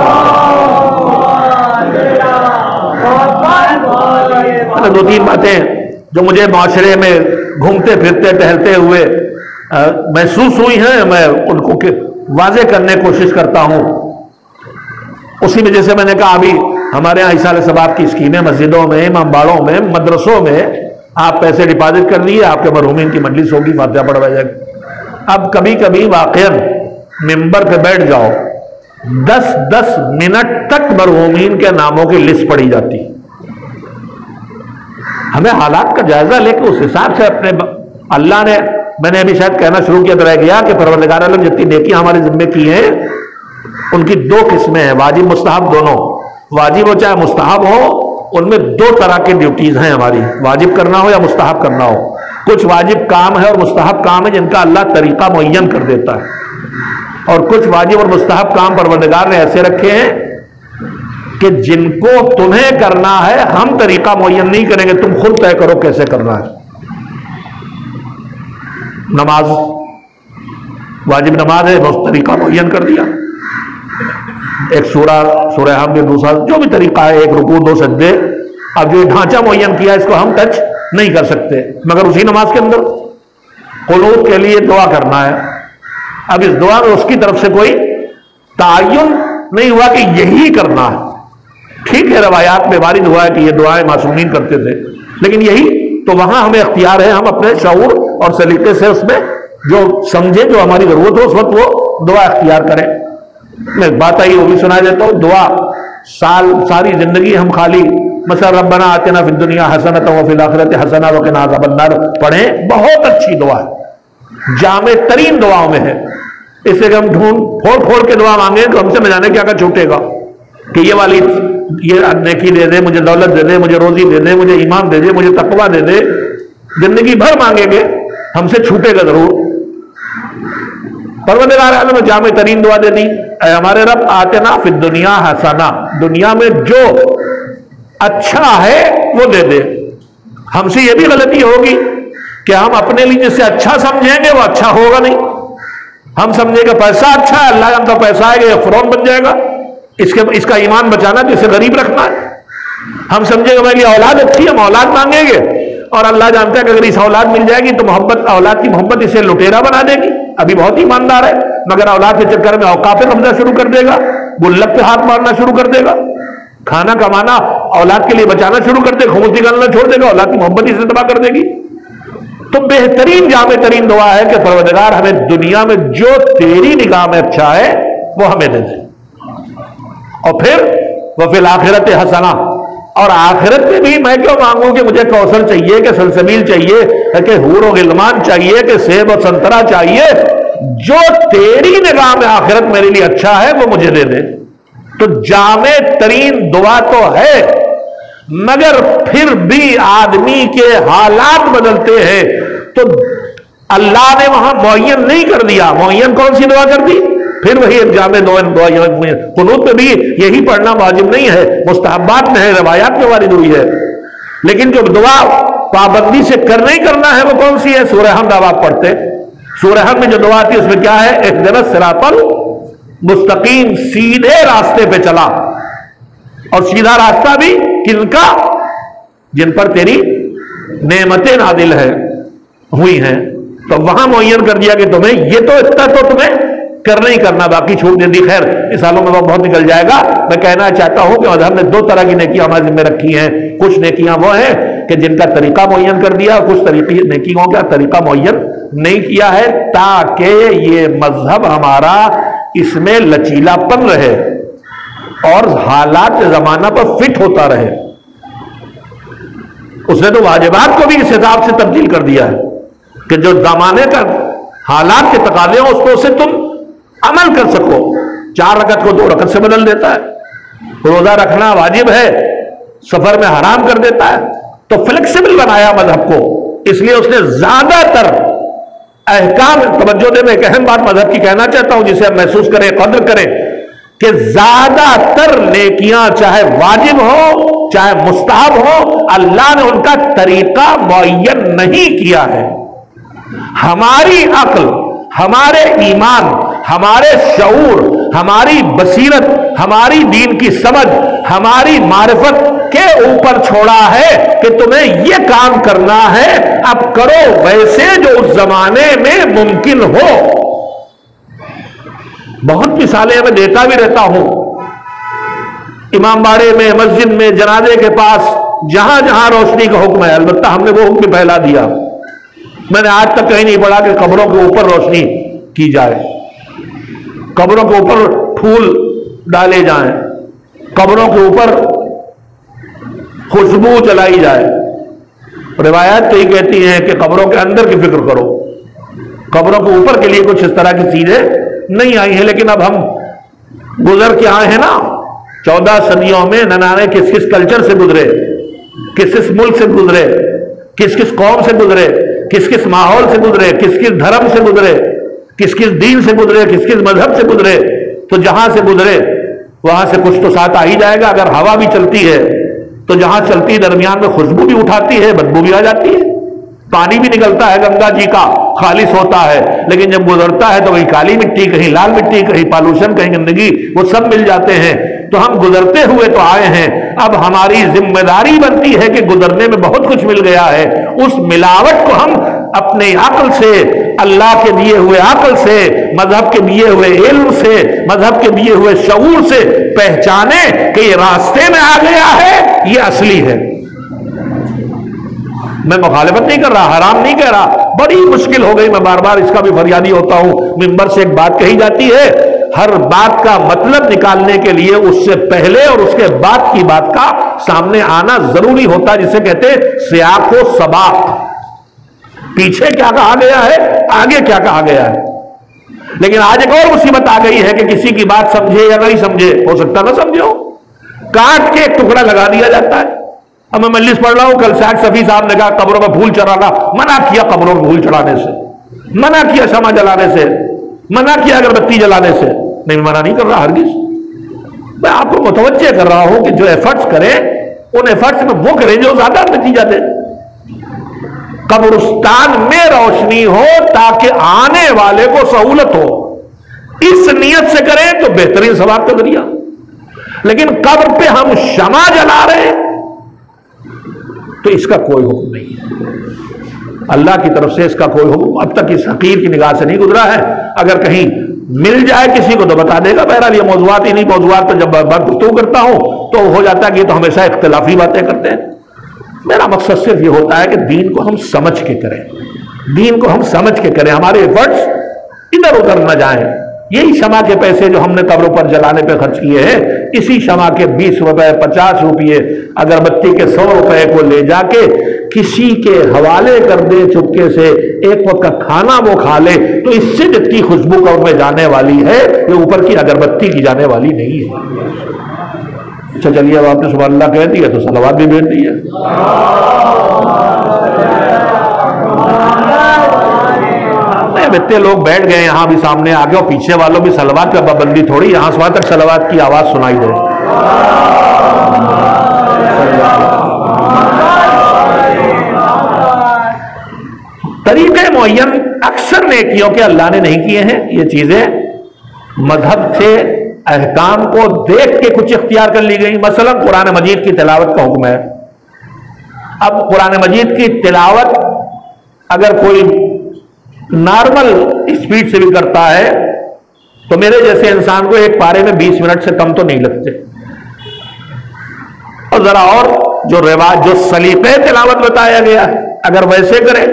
وسلم۔ دو تین باتیں جو مجھے معاشرے میں گھومتے پھرتے ٹہلتے ہوئے محسوس ہوئی ہیں، میں ان کو واضح کرنے کی کوشش کرتا ہوں۔ اسی میں جیسے میں نے کہا ابھی ہمارے یہاں ایصال ثواب کی اسکیمیں مسجدوں میں، امام باڑوں میں، مدرسوں میں آپ پیسے ڈپازٹ کر دیے، آپ کے مرحومین کی مجلس ہوگی، فاتحہ پڑھوایا جائے گا۔ اب کبھی کبھی واقعاً ممبر پہ بیٹھ جاؤ، دس دس منٹ تک مرحومین کے ناموں کی لسٹ پڑھی جاتی، ہمیں حالات کا جائزہ لے کے اس حساب سے اپنے اللہ نے، میں نے ابھی شاید کہنا شروع کیا تو رہ گیا کہ پروردگار عالم جتنی نیکیاں ہمارے ذمے کی ہیں ان کی دو قسمیں ہیں، واجب مستحب دونوں۔ واجب ہو چاہے مستحب ہو، ان میں دو طرح کی ڈیوٹیز ہیں ہماری، واجب کرنا ہو یا مستحب کرنا ہو۔ کچھ واجب کام ہے اور مستحب کام ہے جن کا اللہ طریقہ معین کر دیتا ہے، اور کچھ واجب اور مستحب کام پروردگار نے ایسے رکھے ہیں کہ جن کو تمہیں کرنا ہے ہم طریقہ معین نہیں کریں گے، تم خود طے کرو کیسے کرنا ہے۔ نماز واجب نماز ہے، بس طریقہ معین کر دیا، ایک سورہ سورہ حمد، دوسرا جو بھی طریقہ ہے، ایک رکوع دو سجدے، اب جو ڈھانچہ معین کیا اس کو ہم ٹچ نہیں کر سکتے، مگر اسی نماز کے اندر قنوت کے لیے دعا کرنا ہے۔ اب اس دعا میں اس کی طرف سے کوئی تعین نہیں ہوا کہ یہی کرنا ہے، ٹھیک ہے روایات میں وارد ہوا ہے کہ یہ دعائیں معصومین کرتے تھے، لیکن یہی تو وہاں ہمیں اختیار ہے، ہم اپنے شعور اور سلیقے سے اس میں جو سمجھے جو ہماری ضرورت ہو اس وقت وہ دعا اختیار کریں۔ میں بات آئی وہ بھی سنا دیتا ہوں، دعا سال ساری زندگی ہم خالی مثلا ربنا آتنا فی الدنیا حسنۃ وفی الآخرۃ حسنۃ وقنا عذاب النار پڑھیں، بہت اچھی دعا ہے، جامع ترین دعاؤں میں ہے۔ اس سے کہ ہم ڈھونڈ پھوڑ پھوڑ کے دعا مانگیں تو ہم سے نہ جانے کیا کیا چھوٹے گا کہ یہ والی یہ نیکی دے دے، مجھے دولت دے دے، مجھے روزی دے دے، مجھے ایمان دے دے، مجھے تقویٰ دے دے، زندگی بھر مانگیں گے ہم سے چھوٹے گا ضرور۔ پروردگار عالم نے جامع ترین دعا دے دی، اے ہمارے رب آتنا فی الدنیا حسنہ، دنیا میں جو اچھا ہے وہ دے دے۔ ہم سے یہ بھی غلطی ہوگی کہ ہم اپنے لیے جسے اچھا سمجھیں گے وہ اچھا ہوگا نہیں، ہم سمجھیں گے پیسہ اچھا ہے، اللہ جانتا پیسہ آئے گا یہ فرعون بن جائے گا، اس کے اس کا ایمان بچانا تو اسے غریب رکھنا ہے۔ ہم سمجھے کہ میری اولاد اچھی ہے، ہم اولاد مانگیں گے، اور اللہ جانتا ہے کہ اگر اس اولاد مل جائے گی تو محبت، اولاد کی محبت اسے لٹیرا بنا دے گی. ابھی بہت ایماندار ہے مگر اولاد کے چکر میں اوقاف پہ قبضہ شروع کر دے گا، گلک پہ ہاتھ مارنا شروع کر دے گا، کھانا کمانا اولاد کے لیے بچانا شروع کر دے گا، خمس نکالنا چھوڑ دے گا، اولاد کی محبت اسے تباہ کر دے گی. تو بہترین جامع ترین دعا ہے کہ پروردگار ہمیں دنیا میں جو تیری نگاہ میں اچھا ہے وہ ہمیں دے دے، اور پھر وفی الآخرت حسنہ، اور آخرت میں بھی میں کیوں مانگوں کہ مجھے کوثر چاہیے، کہ سلسبیل چاہیے، کہ حور و غلمان چاہیے، کہ سیب و سنترا چاہیے، جو تیری نگاہ میں آخرت میرے لیے اچھا ہے وہ مجھے دے دے. تو جامع ترین دعا تو ہے، مگر پھر بھی آدمی کے حالات بدلتے ہیں تو اللہ نے وہاں معین نہیں کر دیا. معین کون سی دعا کر دی؟ پھر وہی ایک جامع دعا. قنوت میں بھی یہی پڑھنا واجب نہیں ہے، مستحبات میں ہے، روایات میں وارد ہوئی ہے. لیکن جو دعا پابندی سے کرنا ہی کرنا ہے وہ کون سی ہے؟ سورہ حمد آپ پڑھتے، سورہ حمد میں جو دعا آتی ہے اس میں کیا ہے؟ اہدنا الصراط المستقیم، سیدھے راستے پہ چلا. اور سیدھا راستہ بھی کن کا؟ جن پر تیری نعمتیں نازل ہے ہوئی ہیں. تو وہاں معین کر دیا کہ تمہیں یہ تو اتنا تو تمہیں کرنا ہی کرنا، باقی چھوٹ دے دی. خیر اس سالوں میں وہ بہت نکل جائے گا. میں کہنا چاہتا ہوں کہ مذہب نے دو طرح کی نیکیاں ہمارے ذمہ رکھی ہیں. کچھ نیکیاں وہ ہیں کہ جن کا طریقہ معین کر دیا، کچھ طریقے نیکیوں کا طریقہ معین نہیں کیا ہے، تاکہ یہ مذہب ہمارا اس میں لچیلا پن رہے اور حالات زمانہ پر فٹ ہوتا رہے. اس نے تو واجبات کو بھی اس حساب سے تبدیل کر دیا ہے کہ جو زمانے کا حالات کے تقاضے ہوں اس کو اسے تم عمل کر سکو. چار رکعت کو دو رکعت سے بدل دیتا ہے، روزہ رکھنا واجب ہے سفر میں حرام کر دیتا ہے. تو فلیکسیبل بنایا مذہب کو، اس لیے اس نے زیادہ تر احکام. توجہ دے، میں ایک اہم بات مذہب کی کہنا چاہتا ہوں جسے ہم محسوس کریں، قدر کریں، کہ زیادہ تر نیکیاں چاہے واجب ہو چاہے مستحب ہو، اللہ نے ان کا طریقہ معین نہیں کیا ہے. ہماری عقل، ہمارے ایمان، ہمارے شعور، ہماری بصیرت، ہماری دین کی سمجھ، ہماری معرفت کے اوپر چھوڑا ہے کہ تمہیں یہ کام کرنا ہے، اب کرو ویسے جو اس زمانے میں ممکن ہو. بہت مثالیں میں دیتا بھی رہتا ہوں. امام باڑے میں، مسجد میں، جنازے کے پاس جہاں جہاں روشنی کا حکم ہے، البتہ ہم نے وہ حکم بھی پھیلا دیا. میں نے آج تک کہیں نہیں پڑھا کہ قبروں کے اوپر روشنی کی جائے، قبروں کے اوپر پھول ڈالے جائیں، قبروں کے اوپر خوشبو چلائی جائے. روایات تو یہ کہتی ہیں کہ قبروں کے اندر کی فکر کرو، قبروں کے اوپر کے لیے کچھ اس طرح کی چیزیں نہیں آئی ہیں. لیکن اب ہم گزر کے آئے ہیں نا چودہ صدیوں میں، نہ جانے کس کس کلچر سے گزرے، کس کس ملک سے گزرے، کس کس قوم سے گزرے، کس کس ماحول سے گزرے، کس کس دھرم سے گزرے، کس کس دین سے گزرے، کس کس مذہب سے گزرے. تو جہاں سے گزرے وہاں سے کچھ تو ساتھ آ ہی جائے گا. اگر ہوا بھی چلتی ہے تو جہاں چلتی درمیان میں خوشبو بھی اٹھاتی ہے، بدبو بھی آ جاتی ہے. پانی بھی نکلتا ہے گنگا جی کا، خالص ہوتا ہے، لیکن جب گزرتا ہے تو کہیں کالی مٹی، کہیں لال مٹی، کہیں پالوشن، کہیں گندگی، وہ سب مل جاتے ہیں. تو ہم گزرتے ہوئے تو آئے ہیں، اب ہماری ذمہ داری بنتی ہے کہ گزرنے میں بہت کچھ مل گیا ہے، اس ملاوٹ کو ہم اپنے عقل سے، اللہ کے دیے ہوئے عقل سے، مذہب کے دیے ہوئے علم سے، مذہب کے دیے ہوئے شعور سے پہچانے کہ یہ راستے میں آ گیا ہے، یہ اصلی ہے. میں مخالفت نہیں کر رہا، حرام نہیں کہہ رہا. بڑی مشکل ہو گئی، میں بار بار اس کا بھی فریادی ہوتا ہوں. ممبر سے ایک بات کہی جاتی ہے، ہر بات کا مطلب نکالنے کے لیے اس سے پہلے اور اس کے بعد کی بات کا سامنے آنا ضروری ہوتا ہے، جسے کہتے ہیں سیاق و سباق. پیچھے کیا کہا گیا ہے، آگے کیا کہا گیا ہے. لیکن آج ایک اور مصیبت آ گئی ہے کہ کسی کی بات سمجھے یا نہیں سمجھے، ہو سکتا نہ سمجھے ہو، کاٹ کے ایک ٹکڑا لگا دیا جاتا ہے. اب میں مجلس پڑھ رہا ہوں، کل سیاق صفی صاحب نے کہا قبروں میں پھول چڑھانا، منع کیا قبروں میں پھول چڑھانے سے، منع کیا شمع جلانے سے، منع کیا اگربتی جلانے سے. نہیں، منع نہیں کر رہا ہرگز. میں آپ کو متوجہ کر رہا ہوں کہ جو ایفرٹس کریں ان ایفرٹس میں وہ کریں جو زیادہ نتیجہ دے. قبرستان میں روشنی ہو تاکہ آنے والے کو سہولت ہو، اس نیت سے کریں تو بہترین ثواب کا ذریعہ. لیکن قبر پہ ہم شمع جلا رہے ہیں، تو اس کا کوئی حکم نہیں ہے، اللہ کی طرف سے اس کا کوئی حکم اب تک اس حقیر کی نگاہ سے نہیں گزرا ہے۔ اگر کہیں مل جائے کسی کو تو بتا دے گا، بہرحال یہ موضوعات ہی نہیں، موضوعات پر جب بات گفتگو کرتا ہوں تو ہو جاتا ہے کہ یہ تو ہمیشہ اختلافی باتیں کرتے ہیں۔ میرا مقصد صرف یہ ہوتا ہے کہ دین کو ہم سمجھ کے کریں، دین کو ہم سمجھ کے کریں، ہمارے ایفرٹس ادھر ادھر نہ جائیں۔ یہی شمع کے پیسے جو ہم نے قبروں پر جلانے پہ خرچ کیے ہیں، اسی شمع کے بیس روپے پچاس روپئے اگربتی کے سو روپے کو لے جا کے کسی کے حوالے کر دے چپکے سے، ایک وقت کا کھانا وہ کھا لے، تو اس سے جتنی خوشبو قبر میں جانے والی ہے یہ اوپر کی اگربتی کی جانے والی نہیں ہے۔ اچھا چلیے، اب آپ نے سبحان اللہ کہہ دیا تو صلوات بھی بھیج دی ہے۔ اتنے لوگ بیٹھ گئے یہاں بھی سامنے آگے، اور پیچھے والوں بھی صلوات کا پابندی تھوڑی، یہاں سے وہاں تک صلوات کی آواز سنائی دے۔ طریقے معین اکثر نیکیوں کے اللہ نے نہیں کیے ہیں، یہ چیزیں مذہب سے احکام کو دیکھ کے کچھ اختیار کر لی گئی۔ مثلا قرآن مجید کی تلاوت کا حکم ہے، اب قرآن مجید کی تلاوت اگر کوئی نارمل اسپیڈ سے بھی کرتا ہے تو میرے جیسے انسان کو ایک پارے میں بیس منٹ سے کم تو نہیں لگتے، اور ذرا اور جو رواج جو سلیقے تلاوت بتایا گیا اگر ویسے کرے،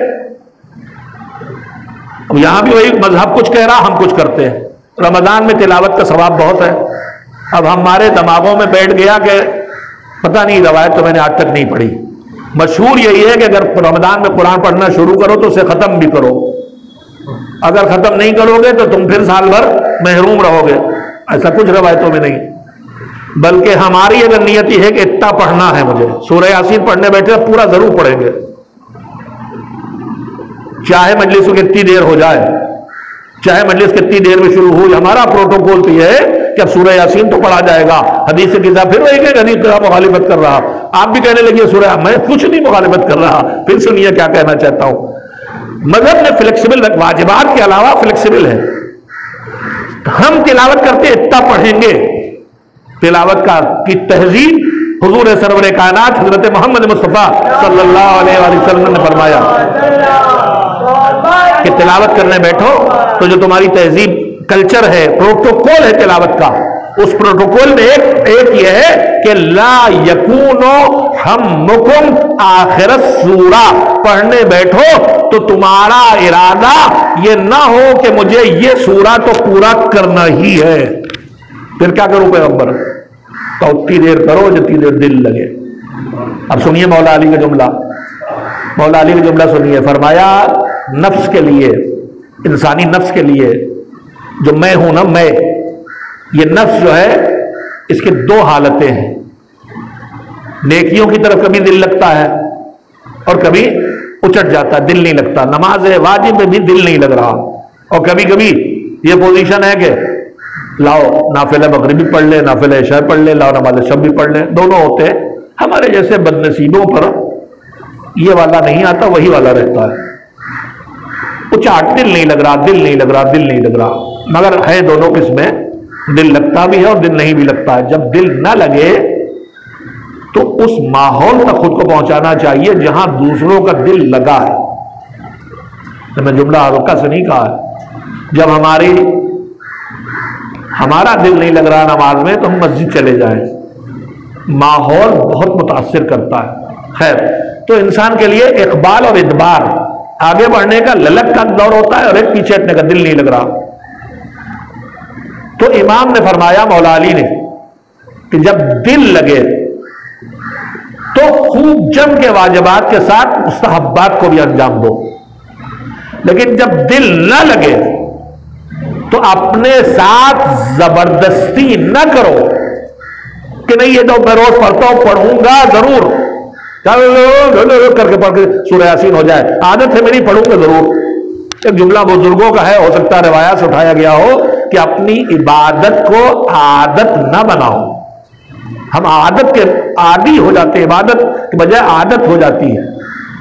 یہاں بھی وہی مذہب کچھ کہہ رہا، ہم کچھ کرتے ہیں۔ رمضان میں تلاوت کا ثواب بہت ہے، اب ہمارے دماغوں میں بیٹھ گیا کہ پتہ نہیں، روایت تو میں نے آج تک نہیں پڑھی، مشہور یہی ہے کہ اگر رمضان میں قرآن پڑھنا شروع کرو تو اسے ختم بھی کرو، اگر ختم نہیں کرو گے تو تم پھر سال بھر محروم رہو گے۔ ایسا کچھ روایتوں میں نہیں، بلکہ ہماری اگر نیت یہ ہے کہ اتنا پڑھنا ہے، مجھے سورہ یاسین پڑھنے بیٹھے پورا ضرور پڑھیں گے، چاہے مجلس کتنی دیر ہو جائے، چاہے مجلس کتنی دیر میں شروع ہو، ہمارا پروٹوکول تو یہ ہے کہ اب سورہ یاسین تو پڑھا جائے گا۔ حدیث سے کتاب پھر وہی کہ حدیث کا مخالفت کر رہا، آپ بھی کہنے لگے سورہ، میں کچھ نہیں مخالفت کر رہا، پھر سنیے کیا کہنا چاہتا ہوں۔ مذہب میں فلیکسیبل، واجبات کے علاوہ فلیکسیبل ہے، ہم تلاوت کرتے اتنا پڑھیں گے۔ تلاوت کا کی تہذیب حضور سرور کائنات حضرت محمد مصطفیٰ صلی اللہ علیہ وآلہ وسلم نے فرمایا کہ تلاوت کرنے بیٹھو تو جو تمہاری تہذیب کلچر ہے، پروٹوکول ہے تلاوت کا، اس پروٹوکول میں ایک ایک یہ ہے کہ لا یکونو ہمکم آخر السورہ، پڑھنے بیٹھو تو تمہارا ارادہ یہ نہ ہو کہ مجھے یہ سورہ تو پورا کرنا ہی ہے، پھر کیا کروں پیغمبر، تو اتنی دیر کرو جتنی دیر دل لگے۔ اب سنیے مولا علی کا جملہ، مولا علی کا جملہ سنیے، فرمایا نفس کے لیے، انسانی نفس کے لیے، جو میں ہوں نا، میں، یہ نفس جو ہے اس کے دو حالتیں ہیں، نیکیوں کی طرف کبھی دل لگتا ہے اور کبھی اچٹ جاتا ہے، دل نہیں لگتا، نماز واجب میں بھی دل نہیں لگ رہا، اور کبھی کبھی یہ پوزیشن ہے کہ لاؤ نافلہ مغربی پڑھ لے، نافلہ عشاء پڑھ لے، لاؤ نماز شب بھی پڑھ لے، دونوں ہوتے ہیں۔ ہمارے جیسے بد نصیبوں پر یہ والا نہیں آتا، وہی والا رہتا ہے، اچاٹ، دل نہیں لگ رہا، دل نہیں لگ رہا، دل نہیں لگ رہا، مگر ہے دونوں قسمیں، دل لگتا بھی ہے اور دل نہیں بھی لگتا ہے۔ جب دل نہ لگے تو اس ماحول تک خود کو پہنچانا چاہیے جہاں دوسروں کا دل لگا ہے۔ میں جملہ ہلکا سے نہیں کہا ہے، جب ہماری ہمارا دل نہیں لگ رہا نماز میں تو ہم مسجد چلے جائیں، ماحول بہت متاثر کرتا ہے۔ خیر، تو انسان کے لیے اقبال اور ادبار، آگے بڑھنے کا للک کا دور ہوتا ہے اور ایک پیچھے ہٹنے کا، دل نہیں لگ رہا۔ تو امام نے فرمایا، مولا علی نے، کہ جب دل لگے تو خوب جم کے واجبات کے ساتھ مستحبات کو بھی انجام دو، لیکن جب دل نہ لگے تو اپنے ساتھ زبردستی نہ کرو کہ نہیں یہ تو میں روز پڑھتا ہوں، پڑھوں گا ضرور، کر کے پڑھ کے سورہ یاسین ہو جائے، عادت ہے میری، پڑھوں گا ضرور۔ ایک جملہ بزرگوں کا ہے، ہو سکتا ہے روایات سے اٹھایا گیا ہو، کہ اپنی عبادت کو عادت نہ بناؤ۔ ہم عادت کے عادی ہو جاتے ہیں، عبادت کے بجائے عادت ہو جاتی ہے۔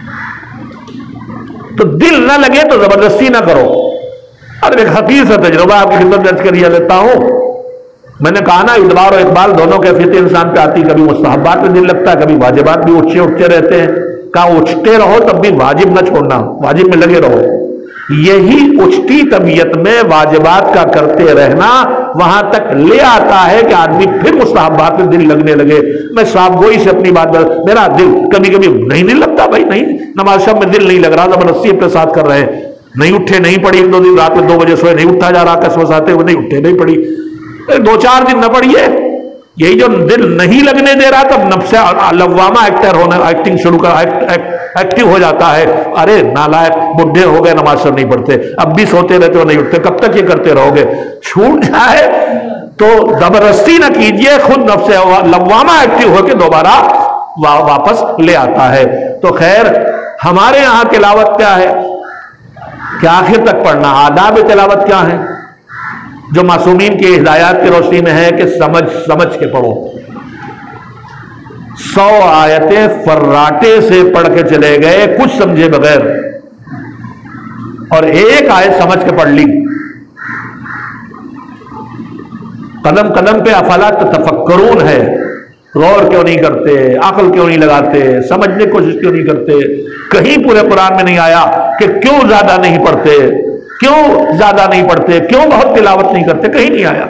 تو دل نہ لگے تو زبردستی نہ کرو۔ اور ایک حقیر سا تجربہ آپ کی خدمت درج کر دیتا ہوں۔ میں نے کہا نا، ادبار اور اقبال دونوں کیفیتیں انسان پہ آتی، کبھی مستحبات میں دل لگتا ہے، کبھی واجبات بھی اٹھتے اٹھتے رہتے ہیں۔ کا اٹھتے رہو تب بھی واجب نہ چھوڑنا، واجب میں لگے رہو. یہی اٹھتی طبیعت میں واجبات کا کرتے رہنا وہاں تک لے آتا ہے کہ آدمی پھر مستحبات میں دل لگنے لگے. میں صاحب گوئی سے اپنی بات بتا، میرا دل کبھی کبھی نہیں نہیں لگتا بھائی، نہیں نماز شب میں دل نہیں لگ رہا، زبردستی اپنے ساتھ کر رہے ہیں، نہیں اٹھے نہیں پڑھی، ایک دو دن رات میں دو بجے سوئے نہیں اٹھا جا رہا، قسمت آتے ہوئے نہیں اٹھے نہیں پڑھی، دو چار دن نہ پڑھیے. یہی جو دل نہیں لگنے دے رہا تب نفس لوامہ ایکٹر ہونا، ایکٹنگ شروع کر ایکٹیو ہو جاتا ہے. ارے نالائق بڈھے ہو گئے نماز شب نہیں پڑھتے، اب بھی سوتے رہتے ہو نہیں اٹھتے، کب تک یہ کرتے رہو گے؟ چھوٹ جائے تو زبردستی نہ کیجئے، خود نفس لوامہ ایکٹیو ہو کے دوبارہ واپس لے آتا ہے. تو خیر ہمارے یہاں تلاوت کیا ہے کہ آخر تک پڑھنا. آداب تلاوت کیا ہے جو معصومین کی ہدایات کی روشنی میں ہے کہ سمجھ سمجھ کے پڑھو. سو آیتیں فراٹے سے پڑھ کے چلے گئے کچھ سمجھے بغیر، اور ایک آیت سمجھ کے پڑھ لی. قدم قدم پہ افلا تتفکرون ہے، غور کیوں نہیں کرتے، عقل کیوں نہیں لگاتے، سمجھنے کی کوشش کیوں نہیں کرتے. کہیں پورے قرآن میں نہیں آیا کہ کیوں زیادہ نہیں پڑھتے، کیوں زیادہ نہیں پڑھتے، کیوں بہت تلاوت نہیں کرتے، کہیں نہیں آیا.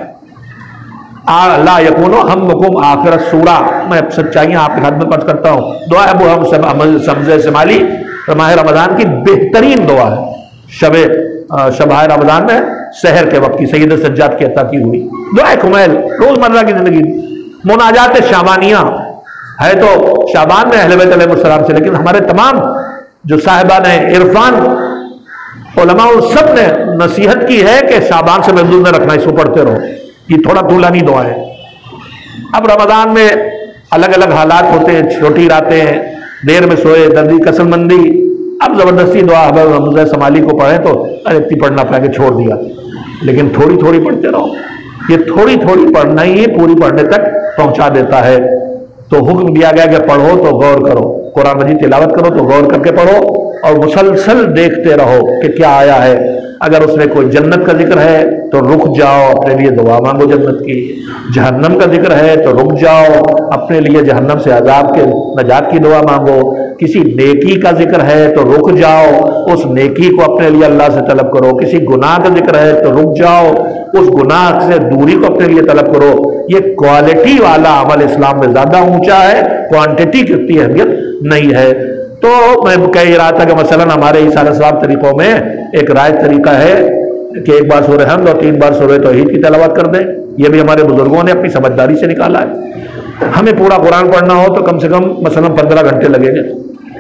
لا یکونو ہمکم آخر السورہ. میں سچائیاں آپ کے خدمت میں پیش کرتا ہوں. دعا ابو ہم سمزے سمالی ماہ رمضان کی بہترین دعا ہے، شب شب رمضان میں سحر کے وقت کی سید سجاد کی عطا کی ہوئی دعا کمیل، روزمرہ کی زندگی. مناجات شعبانیہ ہے تو شعبان میں اہل بیت علیہ السلام سے، لیکن ہمارے تمام جو صاحبان عرفان علماء سب نے نصیحت کی ہے کہ شعبان سے محدود نہ رکھنا، اس کو پڑھتے رہو. یہ تھوڑا طولانی دعا ہے. اب رمضان میں الگ الگ حالات ہوتے ہیں، چھوٹی راتیں ہیں، دیر میں سوئے، دردی کسل مندی. اب زبردستی دعا حضرت حمزہ سمالی کو پڑھیں تو اتنی پڑھنا پڑا کہ چھوڑ دیا، لیکن تھوڑی تھوڑی پڑھتے رہو. یہ تھوڑی تھوڑی پڑھنا ہی پوری پڑھنے تک پہنچا دیتا ہے. تو حکم دیا گیا کہ پڑھو تو غور کرو، قرآن مجید تلاوت کرو تو غور کر کے پڑھو، اور مسلسل دیکھتے رہو کہ کیا آیا ہے. اگر اس میں کوئی جنت کا ذکر ہے تو رک جاؤ، اپنے لیے دعا مانگو جنت کی. جہنم کا ذکر ہے تو رک جاؤ، اپنے لیے جہنم سے عذاب کے نجات کی دعا مانگو. کسی نیکی کا ذکر ہے تو رک جاؤ، اس نیکی کو اپنے لیے اللہ سے طلب کرو. کسی گناہ کا ذکر ہے تو رک جاؤ، اس گناہ سے دوری کو اپنے لیے طلب کرو. یہ کوالٹی والا عمل اسلام میں زیادہ اونچا ہے، کوانٹٹی کی اتنی اہمیت نہیں ہے. تو میں کہہ رہا تھا کہ مثلا ہمارے ایصال ثواب طریقوں میں ایک رائج طریقہ ہے کہ ایک بار سورہ حمد اور تین بار سورہ توحید کی تلاوت کر دیں. یہ بھی ہمارے بزرگوں نے اپنی سمجھداری سے نکالا ہے. ہمیں پورا قرآن پڑھنا ہو تو کم سے کم مثلا پندرہ گھنٹے لگیں گے،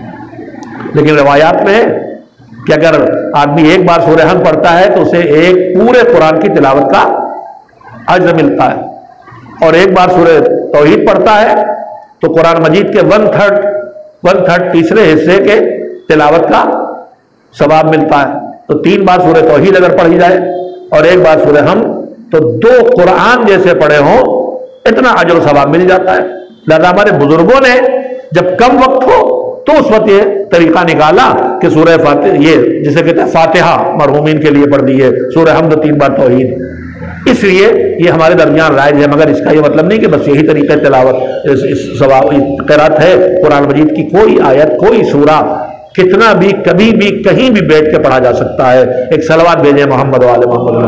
لیکن روایات میں ہے کہ اگر آدمی ایک بار سورہ حمد پڑھتا ہے تو اسے ایک پورے قرآن کی تلاوت کا اجر ملتا ہے، اور ایک بار سورہ توحید پڑھتا ہے تو قرآن مجید کے ون تھرڈ ون تھرڈ تیسرے حصے کے تلاوت کا ثواب ملتا ہے. تو تین بار سورہ توحید اگر پڑھی جائے اور ایک بار سورہ حمد تو دو قرآن جیسے پڑھے ہوں اتنا اجر و ثواب مل جاتا ہے. لہذا ہمارے بزرگوں نے جب کم وقت ہو تو اس وقت یہ طریقہ نکالا کہ سورہ فاتحہ، یہ جسے کہتے ہیں فاتحہ مرحومین کے لیے پڑھ دیے، سورہ حمد تین بار توحید. اس لیے یہ ہمارے درمیان رائج ہے، مگر اس کا یہ مطلب نہیں کہ بس یہی طریقہ تلاوت اس, اس ثواب قرات ہے. قرآن مجید کی کوئی آیت، کوئی سورہ کتنا بھی کبھی بھی کہیں بھی بیٹھ کے پڑھا جا سکتا ہے. ایک صلوات بھیجیں محمد و آل محمد.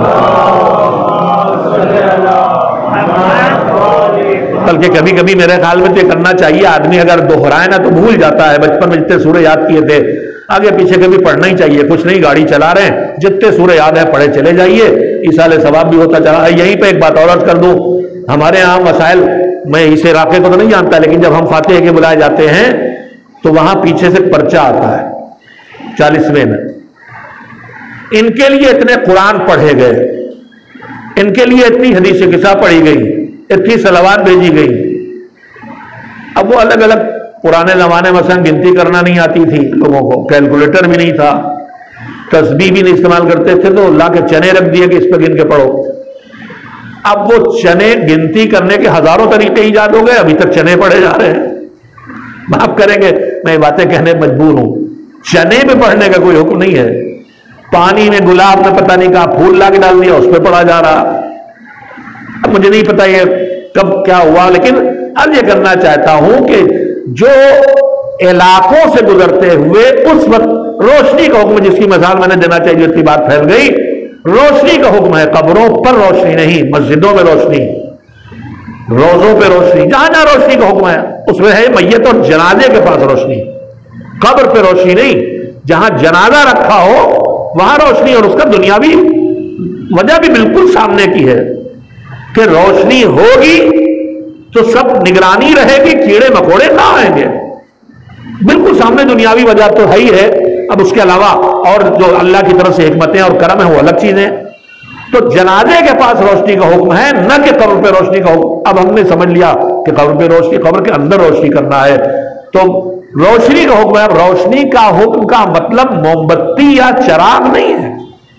بلکہ کبھی کبھی میرے خیال میں تو یہ کرنا چاہیے، آدمی اگر دوہرائے نا تو بھول جاتا ہے. بچپن میں جتنے سورے یاد کیے تھے آگے پیچھے کبھی پڑھنا ہی چاہیے. کچھ نہیں، گاڑی چلا رہے ہیں، جتنے سورے یاد ہیں پڑھے چلے جائیے، ایصال ثواب بھی ہوتا چلا. یہیں پہ ایک بات اور عرض کر دوں، ہمارے ہاں مسائل، میں اس علاقے کو تو نہیں جانتا، لیکن جب ہم فاتحہ کے بلائے جاتے ہیں تو وہاں پیچھے سے پرچہ آتا ہے چالیسویں میں. ان کے لیے اتنے قرآن پڑھے گئے، ان کے لیے اتنی حدیث قصہ پڑھی گئی، اتنی صلوات بھیجی گئی. اب وہ الگ الگ پرانے زمانے میں مثلا گنتی کرنا نہیں آتی تھی لوگوں کو، کیلکولیٹر بھی نہیں تھا، تسبیح بھی نہیں استعمال کرتے تھے، تو اللہ کے چنے رکھ دیے کہ اس پہ گن کے پڑھو. اب وہ چنے گنتی کرنے کے ہزاروں طریقے ایجاد ہو گئے، ابھی تک چنے پڑھے جا رہے ہیں. معاف کریں گے میں یہ باتیں کہنے مجبور ہوں، چنے پہ پڑھنے کا کوئی حکم نہیں ہے. پانی میں گلاب میں پتہ نہیں کہا پھول لا کے ڈال دیا، اس پہ پڑھا جا رہا. اب مجھے نہیں پتا یہ کب کیا ہوا، لیکن اب یہ کرنا چاہتا ہوں کہ جو علاقوں سے گزرتے ہوئے اس وقت روشنی کا حکم، جس کی مثال میں نے دینا چاہیے، اتنی بات پھیل گئی، روشنی کا حکم ہے، قبروں پر روشنی نہیں، مسجدوں میں روشنی، روزوں پہ روشنی، جہاں جہاں روشنی کا حکم ہے اس میں ہے میت اور جنازے کے پاس روشنی، قبر پہ روشنی نہیں، جہاں جنازہ رکھا ہو وہاں روشنی، اور اس کا دنیاوی وجہ بھی بالکل سامنے کی ہے کہ روشنی ہوگی تو سب نگرانی رہے گی، کیڑے مکوڑے نہ آئیں گے، بالکل سامنے دنیاوی وجہ تو ہے ہی ہے، اب اس کے علاوہ اور جو اللہ کی طرف سے حکمتیں اور کرم ہیں وہ الگ چیزیں۔ تو جنازے کے پاس روشنی کا حکم ہے، نہ کہ قبر پہ روشنی کا حکم۔ اب ہم نے سمجھ لیا کہ قبر پہ روشنی، قبر کے اندر روشنی کرنا ہے، تو روشنی کا حکم ہے۔ روشنی کا حکم کا مطلب موم بتی یا چراغ نہیں ہے،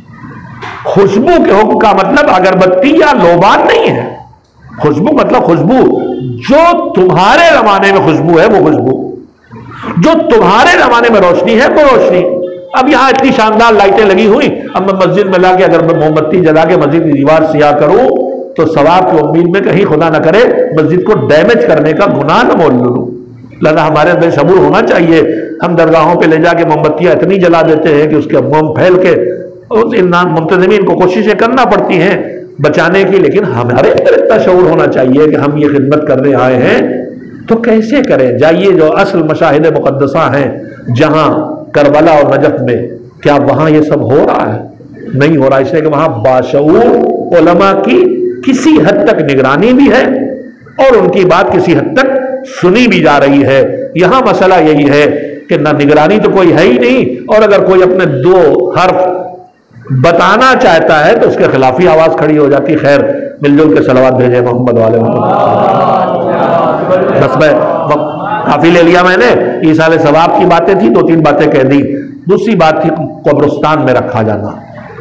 خوشبو کے حکم کا مطلب اگربتی یا لوبان نہیں ہے۔ خوشبو مطلب خوشبو، جو تمہارے زمانے میں خوشبو ہے وہ خوشبو، جو تمہارے زمانے میں روشنی ہے وہ روشنی۔ اب یہاں اتنی شاندار لائٹیں لگی ہوئی، اب میں مسجد میں لا کے اگر میں موم بتی جلا کے مسجد کی دیوار سیاہ کروں تو ثواب کی امید میں کہیں خدا نہ کرے مسجد کو ڈیمیج کرنے کا گناہ نہ مول لوں۔ لہذا ہمارے اندر صبر ہونا چاہیے۔ ہم درگاہوں پہ لے جا کے موم بتیاں اتنی جلا دیتے ہیں کہ اس کے موم پھیل کے منتظمین کو کوششیں کرنا پڑتی ہیں بچانے کی، لیکن ہمارے اندر اتنا شعور ہونا چاہیے کہ ہم یہ خدمت کرنے آئے ہیں تو کیسے کریں۔ جائیے جو اصل مشاہد مقدسہ ہیں جہاں کربلا اور نجف میں، کیا وہاں یہ سب ہو رہا ہے؟ نہیں ہو رہا، اس لیے کہ وہاں باشعور علماء کی کسی حد تک نگرانی بھی ہے اور ان کی بات کسی حد تک سنی بھی جا رہی ہے۔ یہاں مسئلہ یہی ہے کہ نہ نگرانی تو کوئی ہے ہی نہیں، اور اگر کوئی اپنے دو حرف بتانا چاہتا ہے تو اس کے خلاف ہی آواز کھڑی ہو جاتی۔ خیر، مل جل کے صلوات بھیجے محمد والے محمد۔ بس میں کافی لے لیا میں نے، ایصال ثواب کی باتیں تھی، دو تین باتیں کہہ دی۔ دوسری بات تھی قبرستان میں رکھا جانا،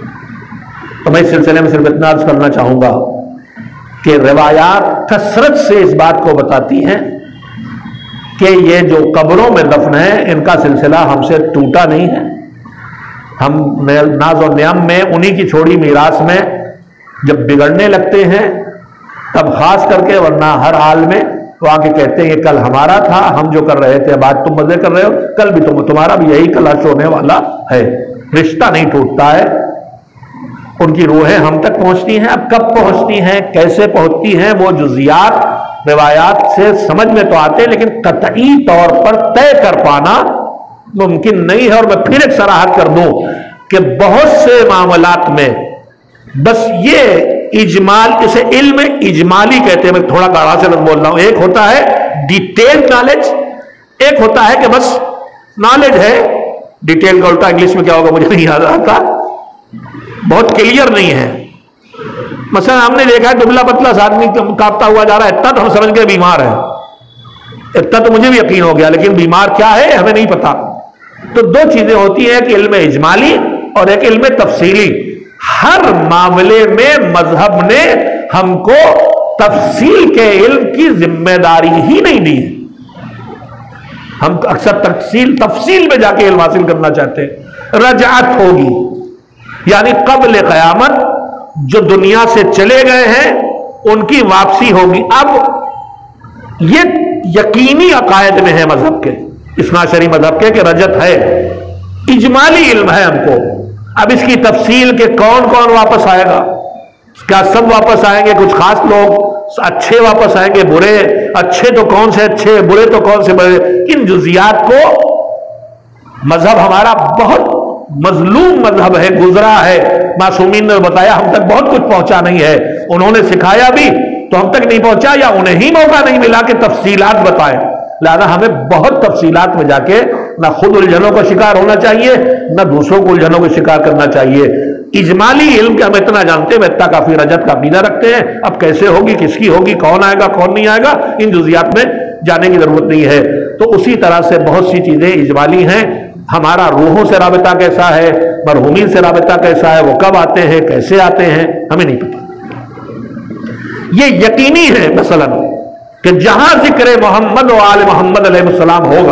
تو میں اس سلسلے میں صرف اتنا عرض کرنا چاہوں گا کہ روایات کثرت سے اس بات کو بتاتی ہیں کہ یہ جو قبروں میں دفن ہے ان کا سلسلہ ہم سے ٹوٹا نہیں ہے۔ ہم ناز و نعم میں انہی کی چھوڑی میراث میں جب بگڑنے لگتے ہیں تب خاص کر کے، ورنہ ہر حال میں وہ آ کے کہتے ہیں کہ کل ہمارا تھا، ہم جو کر رہے تھے اب آج تم مزے کر رہے ہو، کل بھی تم تمہارا بھی یہی کلش ہونے والا ہے۔ رشتہ نہیں ٹوٹتا ہے، ان کی روحیں ہم تک پہنچتی ہیں۔ اب کب پہنچتی ہیں، کیسے پہنچتی ہیں، وہ جزیات روایات سے سمجھ میں تو آتے لیکن قطعی طور پر طے کر پانا ممکن نہیں ہے۔ اور میں پھر ایک صراحت کر دوں کہ بہت سے معاملات میں بس یہ اجمال، اسے علم اجمالی کہتے ہیں، میں تھوڑا گاڑا سے لفظ بول رہا ہوں۔ ایک ہوتا ہے ڈیٹیل نالج، ایک ہوتا ہے کہ بس نالج ہے، ڈیٹیل کا الٹا انگلش میں کیا ہوگا مجھے نہیں یاد آتا، بہت کلیئر نہیں ہے۔ مثلا ہم نے دیکھا ہے دبلا پتلا سا آدمی کاپتا ہوا جا رہا ہے، اتنا تو ہم سمجھ گئے بیمار ہے، اتنا تو مجھے بھی یقین ہو گیا، لیکن بیمار کیا ہے ہمیں نہیں پتا۔ تو دو چیزیں ہوتی ہیں کہ علم اجمالی اور ایک علم تفصیلی۔ ہر معاملے میں مذہب نے ہم کو تفصیل کے علم کی ذمہ داری ہی نہیں دی ہے۔ ہم اکثر تفصیل تفصیل میں جا کے علم حاصل کرنا چاہتے ہیں۔ رجعت ہوگی یعنی قبل قیامت جو دنیا سے چلے گئے ہیں ان کی واپسی ہوگی۔ اب یہ یقینی عقائد میں ہے مذہب کے، اثنا عشری مذہب کے، کہ رجت ہے، اجمالی علم ہے ہم کو۔ اب اس کی تفصیل کے کون کون واپس آئے گا، کیا سب واپس آئیں گے، کچھ خاص لوگ اچھے واپس آئیں گے، برے، اچھے تو کون سے اچھے، برے تو کون سے برے، ان جزیات کو مذہب ہمارا بہت مظلوم مذہب ہے، گزرا ہے۔ معصومین نے بتایا ہم تک بہت کچھ پہنچا نہیں ہے، انہوں نے سکھایا بھی تو ہم تک نہیں پہنچا، یا انہیں ہی موقع نہیں ملا کہ تفصیلات بتائیں۔ لہذا ہمیں بہت تفصیلات میں جا کے نہ خود الجھنوں کا شکار ہونا چاہیے نہ دوسروں کو الجھنوں کا شکار کرنا چاہیے۔ اجمالی علم کے ہم اتنا جانتے ہیں، اتنا کافی رجت کا عقیدہ رکھتے ہیں۔ اب کیسے ہوگی، کس کی ہوگی، کون آئے گا کون نہیں آئے گا، ان جزیات میں جانے کی ضرورت نہیں ہے۔ تو اسی طرح سے بہت سی چیزیں اجمالی ہیں۔ ہمارا روحوں سے رابطہ کیسا ہے، مرحومین سے رابطہ کیسا ہے، وہ کب آتے ہیں، کیسے آتے ہیں، ہمیں نہیں پتا۔ یہ یقینی ہے مثلا کہ جہاں ذکر محمد و آل محمد علیہ السلام ہوگا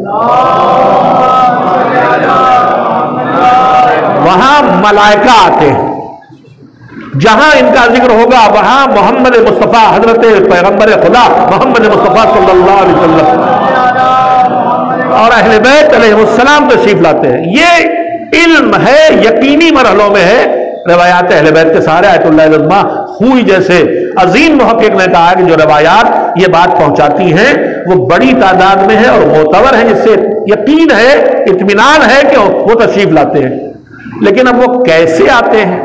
وہاں ملائکہ آتے ہیں، جہاں ان کا ذکر ہوگا وہاں محمد مصطفیٰ حضرت پیغمبر خدا محمد مصطفیٰ صلی اللہ علیہ وسلم اور اہل بیت علیہم تشریف لاتے ہیں. یہ علم ہے، یقینی مرحلوں میں ہے. روایات اہل بیت کے سارے آیت اللہ العظمہ ہوئی جیسے عظیم محقق نے کہا کہ جو روایات یہ بات پہنچاتی ہیں وہ بڑی تعداد میں ہے اور معتبر ہے، جس سے یقین ہے، اطمینان ہے کہ وہ تشریف لاتے ہیں. لیکن اب وہ کیسے آتے ہیں،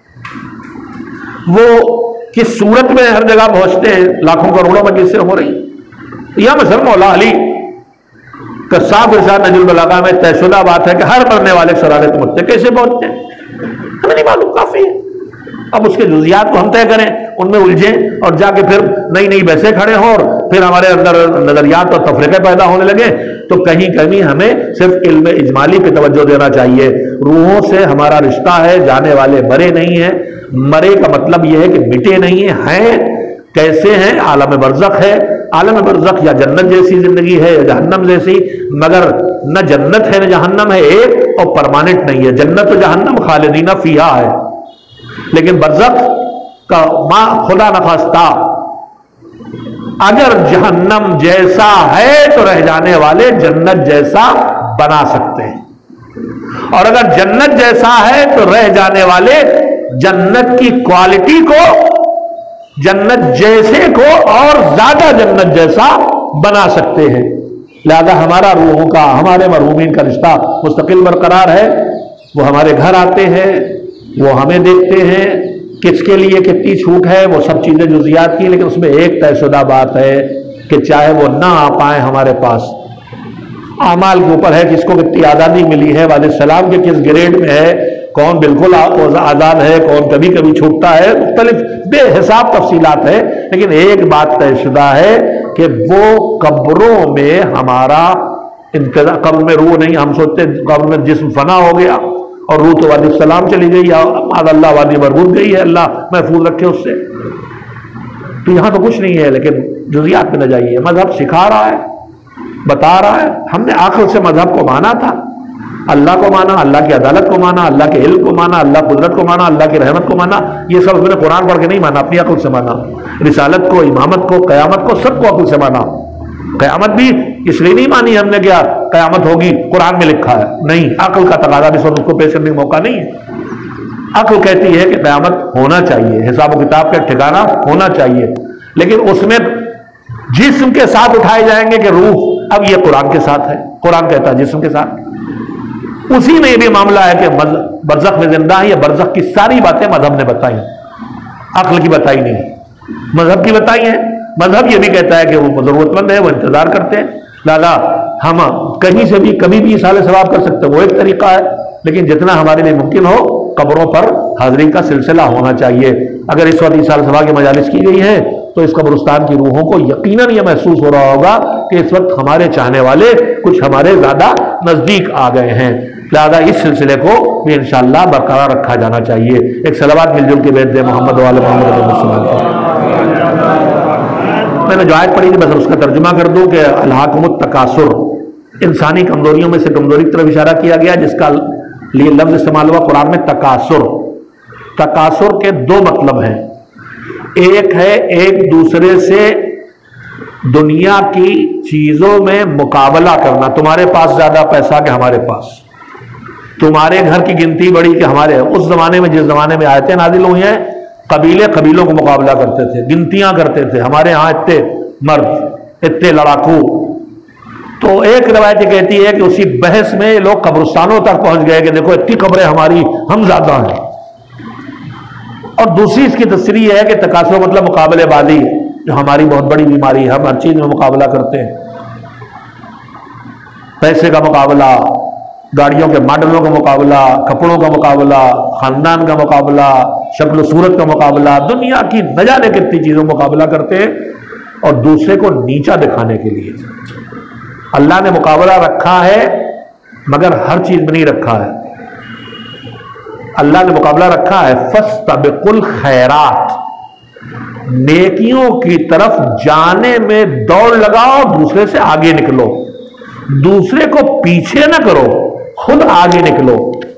وہ کس صورت میں ہر جگہ پہنچتے ہیں، لاکھوں کروڑوں مجلسیں ہو رہی. یہ مثلا مولا علی کشاف ارشاد نجم البلاغہ میں طے شدہ بات ہے کہ ہر مرنے والے سرارت مجھتے کیسے پہنچتے ہیں ہمیں نہیں معلوم، کافی ہے. اب اس کے جزیات کو ہم طے کریں، ان میں الجھیں اور جا کے پھر نئی نئی بحثیں کھڑے ہوں اور پھر ہمارے اندر نظریات اور تفریقے پیدا ہونے لگے، تو کہیں کہیں ہمیں صرف علم اجمالی پہ توجہ دینا چاہیے. روحوں سے ہمارا رشتہ ہے، جانے والے مرے نہیں ہیں. مرے کا مطلب یہ ہے کہ مٹے نہیں ہیں. ہیں کیسے ہیں؟ عالم برزخ ہے. عالم برزخ یا جنت جیسی زندگی ہے یا جہنم جیسی، مگر نہ جنت ہے نہ جہنم ہے ایک، اور پرماننٹ نہیں ہے. جنت و جہنم خالدین فیہا ہے، لیکن برزخ کا ما خدا نخواستہ اگر جہنم جیسا ہے تو رہ جانے والے جنت جیسا بنا سکتے ہیں، اور اگر جنت جیسا ہے تو رہ جانے والے جنت کی کوالٹی کو، جنت جیسے کو اور زیادہ جنت جیسا بنا سکتے ہیں. لہذا ہمارا روحوں کا، ہمارے مرحومین کا رشتہ مستقل برقرار ہے. وہ ہمارے گھر آتے ہیں، وہ ہمیں دیکھتے ہیں. کس کے لیے کتنی چھوٹ ہے وہ سب چیزیں جزیات کی، لیکن اس میں ایک طے شدہ بات ہے کہ چاہے وہ نہ آ پائیں ہمارے پاس، اعمال کے اوپر ہے کس کو کتنی آزادی ملی ہے، والد السلام کے کس گریڈ میں ہے، کون بالکل آزاد ہے، کون کبھی کبھی چھوٹتا ہے، مختلف بے حساب تفصیلات ہے. لیکن ایک بات طے شدہ ہے کہ وہ قبروں میں ہمارا انتظار، قبر میں روح نہیں. ہم سوچتے قبر میں جسم فنا ہو گیا اور روح تو والد السلام چلی گئی یا اللہ وادی مربوط گئی ہے، اللہ محفوظ رکھے اس سے. تو یہاں تو کچھ نہیں ہے، لیکن جزیات میں نہ جائیے. مذہب سکھا رہا ہے، بتا رہا ہے. ہم نے عقل سے مذہب کو مانا تھا، اللہ کو مانا، اللہ کی عدالت کو مانا، اللہ کے علم کو مانا، اللہ قدرت کو مانا، اللہ کی رحمت کو مانا. یہ سب ہم نے قرآن پڑھ کے نہیں مانا، اپنی عقل سے مانا. رسالت کو، امامت کو، قیامت کو، سب کو عقل سے مانا. قیامت بھی اس لیے نہیں مانی ہم نے کیا قیامت ہوگی قرآن میں لکھا ہے، نہیں. عقل کا تقاضا بھی سب اس کو پیش کرنے کا موقع نہیں ہے. عقل کہتی ہے کہ قیامت ہونا چاہیے، حساب و کتاب کا ٹھکانہ ہونا چاہیے، لیکن اس میں جسم کے ساتھ اٹھائے جائیں گے کہ روح. اب یہ قرآن کے ساتھ ہے، قرآن کہتا ہے جسم کے ساتھ. اسی میں یہ بھی معاملہ ہے کہ برزخ میں زندہ ہے. یا برزخ کی ساری باتیں مذہب نے بتائی ہیں، عقل کی بتائی نہیں، مذہب کی بتائی ہیں. مذہب یہ بھی کہتا ہے کہ وہ ضرورت مند ہے، وہ انتظار کرتے ہیں. لہذا ہم کہیں سے بھی کبھی بھی ایصال ثواب کر سکتے ہیں، وہ ایک طریقہ ہے. لیکن جتنا ہمارے لیے ممکن ہو قبروں پر حاضری کا سلسلہ ہونا چاہیے. اگر اس وقت ایصال ثواب کی مجالس کی گئی ہیں تو اس قبرستان کی روحوں کو یقیناً یہ محسوس ہو رہا ہوگا کہ اس وقت ہمارے چاہنے والے کچھ ہمارے زیادہ نزدیک آ گئے ہیں. لہذا اس سلسلے کو بھی انشاءاللہ برقرار رکھا جانا چاہیے. ایک صلوات مل جل کے بیچ دے محمد والے محمد علیہ وسلم. میں نے جو آیت پڑھی تھی بس اس کا ترجمہ کر دوں کہ الہاکم التکاثر، انسانی کمزوریوں میں سے کمزوری کی طرف اشارہ کیا گیا، جس کا لیے لفظ استعمال ہوا قرآن میں تکاثر. تکاثر کے دو مطلب ہیں. ایک ہے ایک دوسرے سے دنیا کی چیزوں میں مقابلہ کرنا، تمہارے پاس زیادہ پیسہ کہ ہمارے پاس، تمہارے گھر کی گنتی بڑی کہ ہمارے. اس زمانے میں جس زمانے میں آیتیں نازل ہوئی ہیں قبیلے قبیلوں کو مقابلہ کرتے تھے، گنتیاں کرتے تھے، ہمارے ہاں اتنے مرد، اتنے لڑاکو. تو ایک روایت یہ کہتی ہے کہ اسی بحث میں لوگ قبرستانوں تک پہنچ گئے کہ دیکھو اتنی قبریں ہماری، ہم زیادہ ہیں. اور دوسری اس کی تفسیر یہ ہے کہ تکاثر مطلب مقابلے بازی، جو ہماری بہت بڑی بیماری ہے، ہم ہر چیز میں مقابلہ کرتے ہیں. پیسے کا مقابلہ، گاڑیوں کے ماڈلوں کا مقابلہ، کپڑوں کا مقابلہ، خاندان کا مقابلہ، شکل و صورت کا مقابلہ، دنیا کی نہ جانے کتنی چیزوں کا مقابلہ کرتے ہیں، اور دوسرے کو نیچا دکھانے کے لیے. اللہ نے مقابلہ رکھا ہے مگر ہر چیز میں نہیں رکھا ہے. اللہ نے مقابلہ رکھا ہے فاستبقوا الخیرات، نیکیوں کی طرف جانے میں دوڑ لگاؤ، دوسرے سے آگے نکلو، دوسرے کو پیچھے نہ کرو، خود آگے نکلو.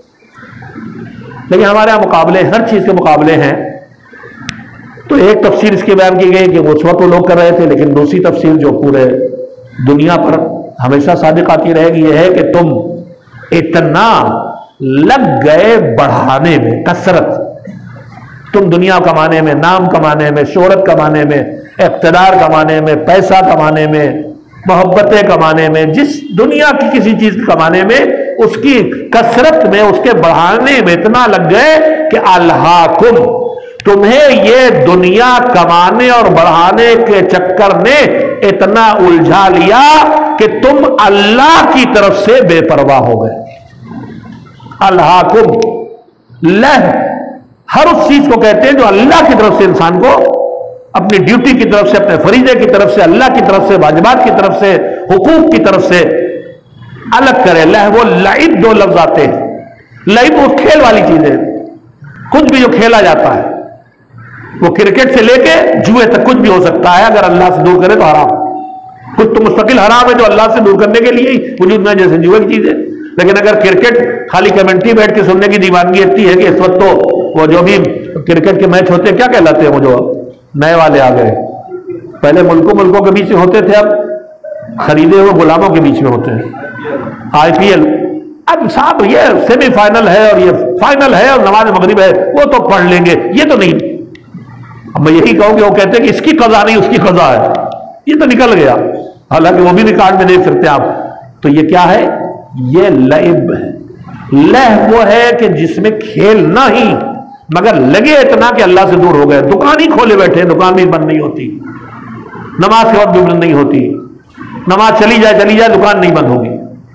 لیکن ہمارے یہاں مقابلے، ہر چیز کے مقابلے ہیں. تو ایک تفسیر اس کی بیان کی گئی کہ وہ اس وقت وہ لوگ کر رہے تھے، لیکن دوسری تفسیر جو پورے دنیا پر ہمیشہ صادق آتی رہے گی، یہ ہے کہ تم اتنا لگ گئے بڑھانے میں، کثرت، تم دنیا کمانے میں، نام کمانے میں، شہرت کمانے میں، اقتدار کمانے میں، پیسہ کمانے میں، محبتیں کمانے میں، جس دنیا کی کسی چیز کمانے میں، اس کی کثرت میں، اس کے بڑھانے میں اتنا لگ گئے کہ الہاکم، تمہیں یہ دنیا کمانے اور بڑھانے کے چکر نے اتنا الجھا لیا کہ تم اللہ کی طرف سے بے پرواہ ہو گئے۔ الہاکم، لہ ہر اس چیز کو کہتے ہیں جو اللہ کی طرف سے انسان کو اپنی ڈیوٹی کی طرف سے، اپنے فریضے کی طرف سے، اللہ کی طرف سے، واجبات کی طرف سے، حقوق کی طرف سے الگ کرے۔ لہو لعب دو لفظ آتے ہیں۔ لعب وہ کھیل والی چیز ہے، کچھ بھی جو کھیلا جاتا ہے، وہ کرکٹ سے لے کے جوئے تک کچھ بھی ہو سکتا ہے، اگر اللہ سے دور کرے تو حرام۔ کچھ تو مستقل حرام ہے جو اللہ سے دور کرنے کے لیے ہی وجود میں، جیسے جوئے کی چیز ہے۔ لیکن اگر کرکٹ خالی کمنٹری بیٹھ کے سننے کی دیوانگی اتنی ہے کہ اس وقت تو وہ جو بھی کرکٹ کے میچ ہوتے ہیں، کیا کہلاتے ہیں وہ جو نئے والے آ گئے، پہلے ملکوں ملکوں کے بیچ میں ہوتے تھے، اب خریدے ہوئے غلاموں کے بیچ میں ہوتے ہیں، آئی پی ایل۔ اب صاحب یہ سیمی فائنل ہے اور یہ فائنل ہے اور نماز مغرب ہے، وہ تو پڑھ لیں گے، یہ تو نہیں۔ اب میں یہی کہوں کہ وہ کہتے ہیں کہ اس کی قضا نہیں، اس کی قضا ہے، یہ تو نکل گیا، حالانکہ وہ بھی ریکارڈ میں دیکھ سکتے ہیں آپ۔ تو یہ کیا ہے؟ یہ لعب ہے۔ لہ وہ ہے کہ جس میں کھیلنا ہی، مگر لگے اتنا کہ اللہ سے دور ہو گئے۔ دکان ہی کھولے بیٹھے، دکان بھی بند نہیں ہوتی، نماز کے وقت بھی بند نہیں ہوتی، نماز چلی جائے چلی جائے دکان نہیں بند ہوگی،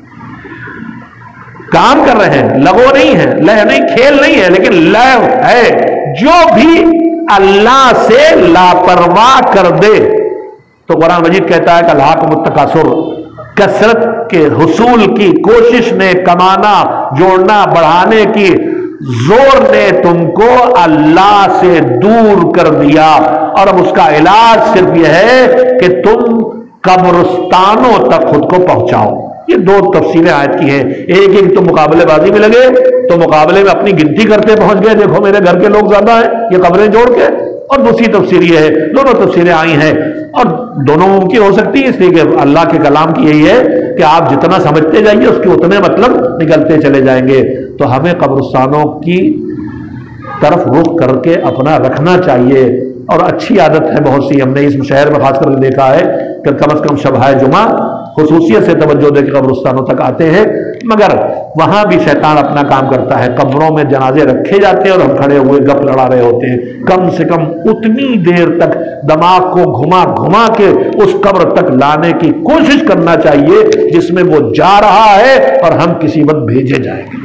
کام کر رہے ہیں، لغو نہیں ہے، لہ نہیں، کھیل نہیں ہے، لیکن لہ ہے۔ جو بھی اللہ سے لاپرواہ کر دے، تو قرآن مجید کہتا ہے کہ الہاکم التکاثر، کثرت کے حصول کی کوشش نے، کمانا، جوڑنا، بڑھانے کی زور نے تم کو اللہ سے دور کر دیا، اور اب اس کا علاج صرف یہ ہے کہ تم قبرستانوں تک خود کو پہنچاؤ۔ یہ دو تفصیلیں آیت کی ہیں۔ ایک ایک تو مقابلے بازی میں لگے تو مقابلے میں اپنی گنتی کرتے پہنچ گئے، دیکھو میرے گھر کے لوگ زیادہ ہیں، یہ قبریں جوڑ کے، اور دوسری تفسیر یہ ہے، دونوں تفسیریں آئی ہیں اور دونوں ممکن ہو سکتی ہیں، اس لیے کہ اللہ کے کلام کی یہی ہے کہ آپ جتنا سمجھتے جائیے اس کے اتنے مطلب نکلتے چلے جائیں گے۔ تو ہمیں قبرستانوں کی طرف رخ کر کے اپنا رکھنا چاہیے، اور اچھی عادت ہے بہت سی، ہم نے اس شہر میں خاص کر کے دیکھا ہے کہ کم از کم شبہ جمعہ خصوصیت سے توجہ دے کے قبرستانوں تک آتے ہیں، مگر وہاں بھی شیطان اپنا کام کرتا ہے۔ قبروں میں جنازے رکھے جاتے ہیں اور ہم کھڑے ہوئے گپ لڑا رہے ہوتے ہیں۔ کم سے کم اتنی دیر تک دماغ کو گھما گھما کے اس قبر تک لانے کی کوشش کرنا چاہیے جس میں وہ جا رہا ہے اور ہم کسی وقت بھیجے جائیں گے۔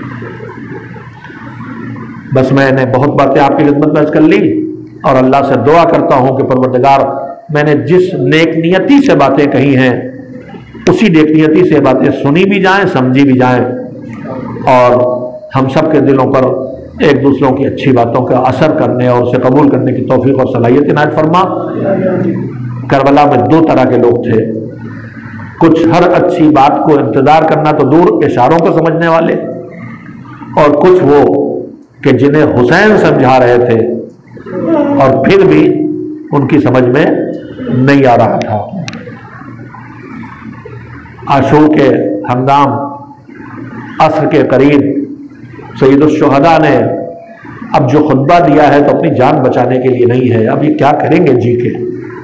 بس میں نے بہت باتیں آپ کی خدمت میں عرض کر لی، اور اللہ سے دعا کرتا ہوں کہ پروردگار، میں نے جس نیک نیتی سے باتیں کہی ہیں اسی نیک نیتی سے باتیں سنی بھی جائیں، سمجھی بھی جائیں، اور ہم سب کے دلوں پر ایک دوسروں کی اچھی باتوں کا اثر کرنے اور اسے قبول کرنے کی توفیق اور صلاحیت عنایت فرما۔ کربلا میں دو طرح کے لوگ تھے، کچھ ہر اچھی بات کو انتظار کرنا تو دور، اشاروں کو سمجھنے والے، اور کچھ وہ کہ جنہیں حسین سمجھا رہے تھے اور پھر بھی ان کی سمجھ میں نہیں آ رہا تھا۔ عاشور کے ہنگام عصر کے قریب سید الشہداء نے اب جو خطبہ دیا ہے تو اپنی جان بچانے کے لیے نہیں ہے، اب یہ کیا کریں گے جی کے۔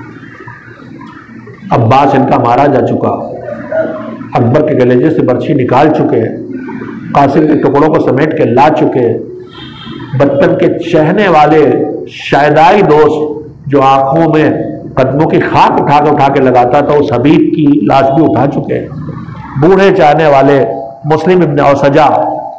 عباس ان کا مارا جا چکا، اکبر کے گلیجے سے برچھی نکال چکے، قاسم کے ٹکڑوں کو سمیٹ کے لا چکے، بطن کے چہنے والے شیدائی دوست جو آنکھوں میں قدموں کی خاک اٹھا کے اٹھا کے لگاتا تھا اس حبیب کی لاش بھی اٹھا چکے، بوڑھے چاہنے والے مسلم ابن اوسجا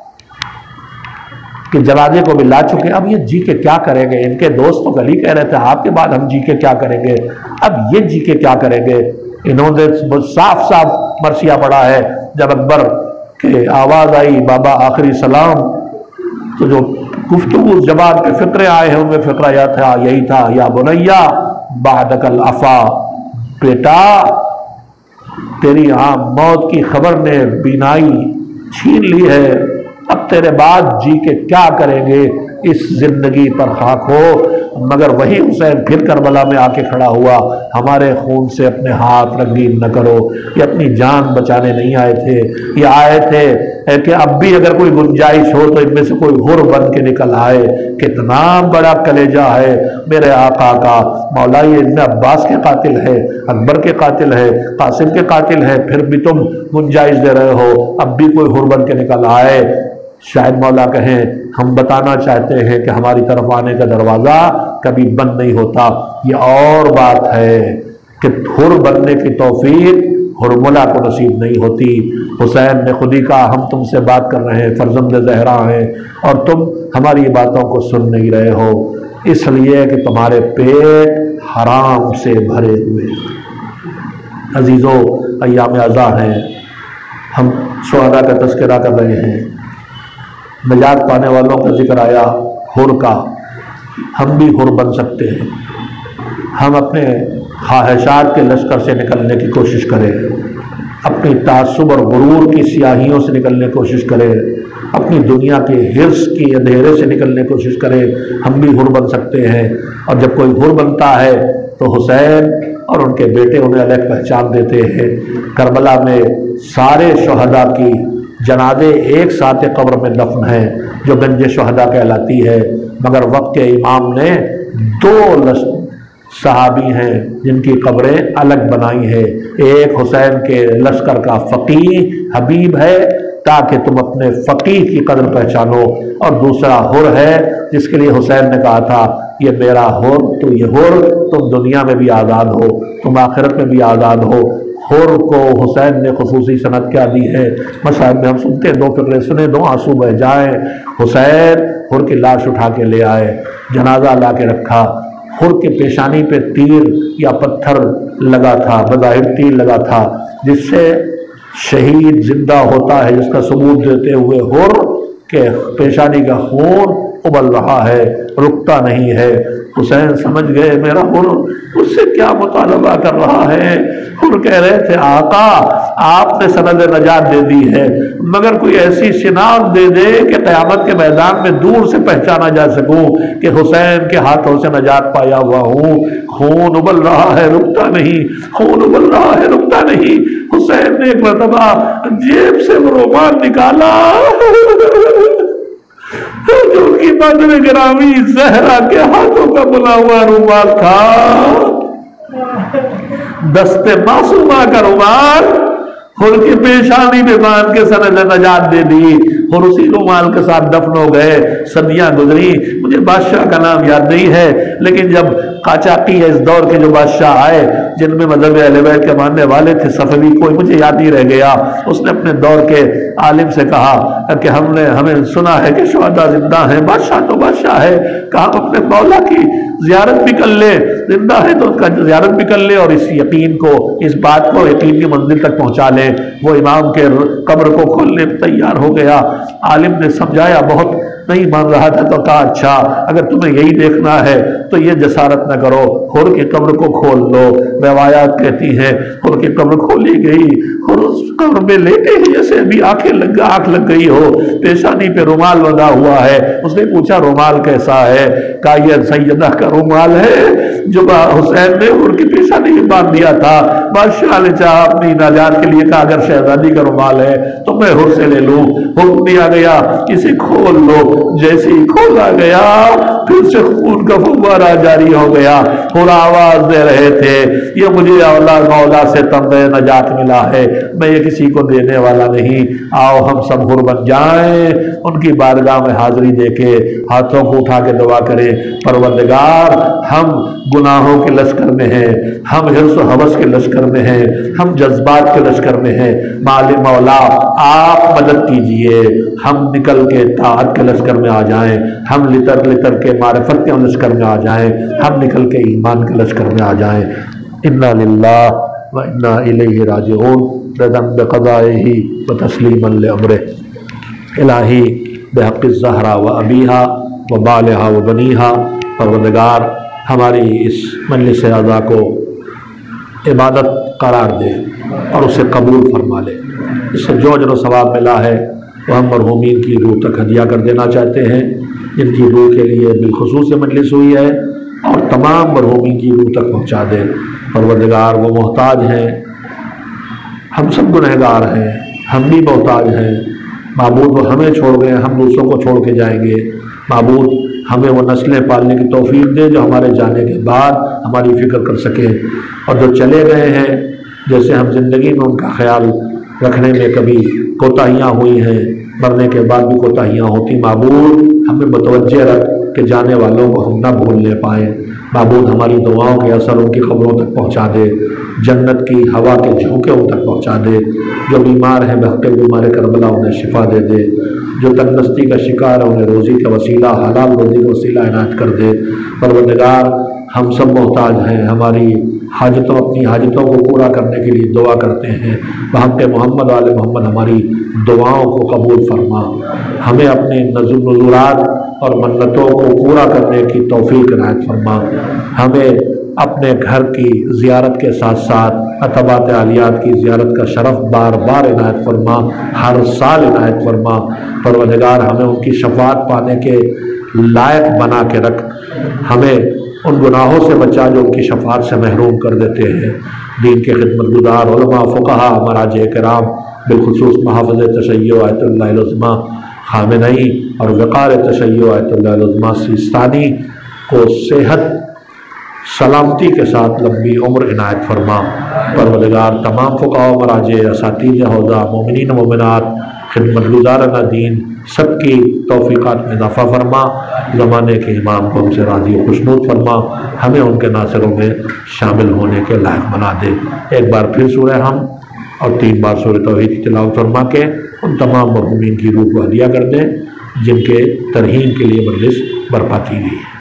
کے جنازے کو بھی لا چکے۔ اب یہ جی کے کیا کریں گے؟ ان کے دوست تو گلی کہہ رہے تھے آپ کے بعد ہم جی کے کیا کریں گے، اب یہ جی کے کیا کریں گے؟ انہوں نے صاف صاف مرثیہ پڑھا ہے، جب اکبر کے آواز آئی بابا آخری سلام، تو جو گفتگو زبان کے فقرے آئے ہیں ان میں فقرہ یا تھا یہی تھا، یا بنیا بعدک العفا، بیٹا تیری ہاں موت کی خبر نے بینائی چھین لی ہے، اب تیرے بعد جی کے کیا کریں گے، اس زندگی پر خاک ہو مگر وہی حسین پھر کربلا میں آ کے کھڑا ہوا، ہمارے خون سے اپنے ہاتھ رنگین نہ کرو، یہ اپنی جان بچانے نہیں آئے تھے، یہ آئے تھے کہ اب بھی اگر کوئی گنجائش ہو تو ان میں سے کوئی حر بن کے نکل آئے۔ کتنا بڑا کلیجہ ہے میرے آقا کا، مولا یہ ابن عباس کے قاتل ہے، اکبر کے قاتل ہے، قاسم کے قاتل ہے، پھر بھی تم گنجائش دے رہے ہو اب بھی کوئی حر بن کے نکل آئے۔ شاید مولا کہیں ہم بتانا چاہتے ہیں کہ ہماری طرف آنے کا دروازہ کبھی بند نہیں ہوتا۔ یہ اور بات ہے کہ حر بننے کی توفیق حرملہ کو نصیب نہیں ہوتی۔ حسین نے خود ہی کہا ہم تم سے بات کر رہے ہیں، فرزند زہرا ہیں، اور تم ہماری باتوں کو سن نہیں رہے ہو، اس لیے کہ تمہارے پیٹ حرام سے بھرے ہوئے۔ عزیزو، ایام عزا ہیں، ہم شہداء کا تذکرہ کر رہے ہیں، نجات پانے والوں کا ذکر آیا، حر کا۔ ہم بھی حر بن سکتے ہیں، ہم اپنے خواہشات کے لشکر سے نکلنے کی کوشش کریں، اپنی تعصب اور غرور کی سیاہیوں سے نکلنے کی کوشش کریں، اپنی دنیا کے حرص کی اندھیرے سے نکلنے کی کوشش کریں، ہم بھی حر بن سکتے ہیں۔ اور جب کوئی حر بنتا ہے تو حسین اور ان کے بیٹے انہیں الگ پہچان دیتے ہیں۔ کربلا میں سارے شہداء کی جنازے ایک ساتھ قبر میں دفن ہیں جو گنج شہداء کہلاتی ہے، مگر وقت کے امام نے دو صحابی ہیں جن کی قبریں الگ بنائی ہیں۔ ایک حسین کے لشکر کا فقیہ حبیب ہے تاکہ تم اپنے فقیہ کی قدر پہچانو، اور دوسرا حر ہے جس کے لیے حسین نے کہا تھا یہ میرا حر تو یہ حر، تم دنیا میں بھی آزاد ہو، تم آخرت میں بھی آزاد ہو۔ حر کو حسین نے خصوصی سند کیا دی ہے؟ مصاحب میں ہم سنتے ہیں، دو فقرے سنے دو آنسو بہ جائیں۔ حسین حر کی لاش اٹھا کے لے آئے، جنازہ لا کے رکھا، حر کے پیشانی پہ تیر یا پتھر لگا تھا، بظاہر تیر لگا تھا، جس سے شہید زندہ ہوتا ہے، جس کا ثبوت دیتے ہوئے حر کے پیشانی کا خون ابل رہا ہے، رکتا نہیں ہے۔ حسین سمجھ گئے میرا حر اس سے کیا مطالبہ کر رہا ہے۔ حر کہہ رہے تھے آقا آپ نے سند نجات دے دی ہے، مگر کوئی ایسی شناخت دے دے کہ قیامت کے میدان میں دور سے پہچانا جا سکوں کہ حسین کے ہاتھوں سے نجات پایا ہوا ہوں۔ خون ابل رہا ہے، رکتا نہیں، خون ابل رہا ہے، رکتا نہیں۔ حسین نے ایک مرتبہ جیب سے وہ رومال نکالا جو ان کی بدر گرامی زہرا کے ہاتھوں کا بنا ہوا رومال تھا، دست معصومہ کا رومال، حر کی پیشانی میں باندھ کے سند نجات دے دی۔ اور اسی رومال کے ساتھ دفن ہو گئے۔ صدیاں گزری، مجھے بادشاہ کا نام یاد نہیں ہے، لیکن جب قاچاقی اس دور کے جو بادشاہ آئے جن میں مذہب اہل بیت کے ماننے والے تھے، صفوی، کوئی مجھے یاد نہیں رہ گیا، اس نے اپنے دور کے عالم سے کہا کہ ہم نے ہمیں سنا ہے کہ شہداء زندہ ہیں، بادشاہ تو بادشاہ ہے، کہا ہم اپنے مولا کی زیارت بھی کر لیں، زندہ ہے تو اس کا زیارت بھی کر لیں اور اس یقین کو، اس بات کو یقین کی منزل تک پہنچا لیں۔ وہ امام کے قبر کو کھولنے تیار ہو گیا، عالم نے سمجھایا، بہت نہیں مان رہا تھا تو کہا اچھا اگر تمہیں یہی دیکھنا ہے تو یہ جسارت نہ کرو، حر کی قبر کو کھول لو۔ روایات کہتی ہیں حر کی قبر کھولی گئی، حر اس قبر میں لیٹے ہیں جیسے ابھی آنکھیں لگ آنکھ لگ گئی ہو، پیشانی پہ رومال بندھا ہوا ہے۔ اس نے پوچھا رومال کیسا ہے؟ کہا یہ سیدہ کا رومال ہے جو حسین نے حر کی پیشانی میں باندھ دیا تھا۔ بادشاہ نے چاہا اپنی نجات کے لیے کہا اگر شہزادی کا رومال ہے تو میں حر سے لے لوں۔ حکم دیا گیا اسے کھول لو، جیسے ہی کھولا گیا پھر سے خون کا فوارہ جاری ہو گیا۔ حر آواز دے رہے تھے یہ مجھے اولاد مولا سے تمغہ نجات ملا ہے، میں یہ کسی کو دینے والا نہیں، آؤ ہم سب حر بن جائیں۔ ان کی بارگاہ میں حاضری دے کے ہاتھوں کو اٹھا کے دعا کریں، پروردگار ہم گناہوں کے لشکر میں ہیں، ہم حرص و ہوس کے لشکر میں ہیں، ہم جذبات کے لشکر میں ہیں، مال مولا آپ مدد کیجئے، ہم نکل کے طاعت کے لشکر میں آ جائیں، ہم لتر لتر کے معرفت کے لشکر میں آ جائیں، ہم نکل کے ایمان کے لشکر میں آ جائیں۔ انا للہ و انا الیہ راجعون، رضا بقضائہ و تسلیما لامرہ۔ الہی بحق الزہرا و ابیہا و بالہا و بنیہا، پروردگار ہماری اس مجلس اعزا کو عبادت قرار دے اور اسے قبول فرما لے۔ اس سے جو اجر و ثواب ملا ہے وہ ہم مرحومین کی روح تک ہدیہ کر دینا چاہتے ہیں، جن کی روح کے لیے بالخصوص مجلس ہوئی ہے، اور تمام مرحومین کی روح تک پہنچا دے۔ پروردگار وہ محتاج ہیں، ہم سب گنہگار ہیں، ہم بھی محتاج ہیں معبود، وہ ہمیں چھوڑ گئے، ہم دوسروں کو چھوڑ کے جائیں گے۔ معبود ہمیں وہ نسلیں پالنے کی توفیق دے جو ہمارے جانے کے بعد ہماری فکر کر سکے، اور جو چلے گئے ہیں جیسے ہم زندگی میں ان کا خیال رکھنے میں کبھی کوتاہیاں ہوئی ہیں، مرنے کے بعد بھی کوتاہیاں ہوتی، معبود ہمیں متوجہ رکھ کہ جانے والوں کو ہم نہ بھولنے پائیں۔ معبود ہماری دعاؤں کے اثر ان کی خبروں تک پہنچا دے، جنت کی ہوا کے جھونکے ان تک پہنچا دے۔ جو بیمار ہیں بہتے ہوئے بیمار کربلا انہیں شفا دے دے، جو تندرستی کا شکار ہے انہیں روزی کا وسیلہ، حلال روزی کا وسیلہ عنایت کر دے۔ پروردگار ہم سب محتاج ہیں، ہماری حاجتوں اپنی حاجتوں کو پورا کرنے کے لیے دعا کرتے ہیں۔ بحق محمد آل محمد ہماری دعاؤں کو قبول فرما، ہمیں اپنے نظر نذورات اور منتوں کو پورا کرنے کی توفیق عنایت فرما، ہمیں اپنے گھر کی زیارت کے ساتھ ساتھ اتباعت عالیات کی زیارت کا شرف بار بار عنایت فرما، ہر سال عنایت فرما۔ پروردگار ہمیں ان کی شفاعت پانے کے لائق بنا کے رکھ، ہمیں ان گناہوں سے بچا جو ان کی شفاعت سے محروم کر دیتے ہیں۔ دین کے خدمت گزار علماء، فقہاء، مراجع کرام، بالخصوص محافظ تشیع آیت اللہ العظمیٰ خامنئی اور وقار تشیع آیت اللہ العظمیٰ سیستانی کو صحت سلامتی کے ساتھ لمبی عمر عنایت فرما۔ پروردگار تمام فقہاء و مراجع، اساتذہ حوزہ، مومنین و مومنات، خدمت گزارانہ دین سب کی توفیقات میں اضافہ فرما۔ زمانے کے امام کو ہم سے راضی و خوشنود فرما، ہمیں ان کے ناصروں میں شامل ہونے کے لائق بنا دے۔ ایک بار پھر سورہ ہم اور تین بار سورہ توحید کی تلاوت فرما کے ان تمام مرحومین کی روح کو ہدیہ کر دیں جن کے ترہیم کے لیے مجلس برپا کی گئی ہے۔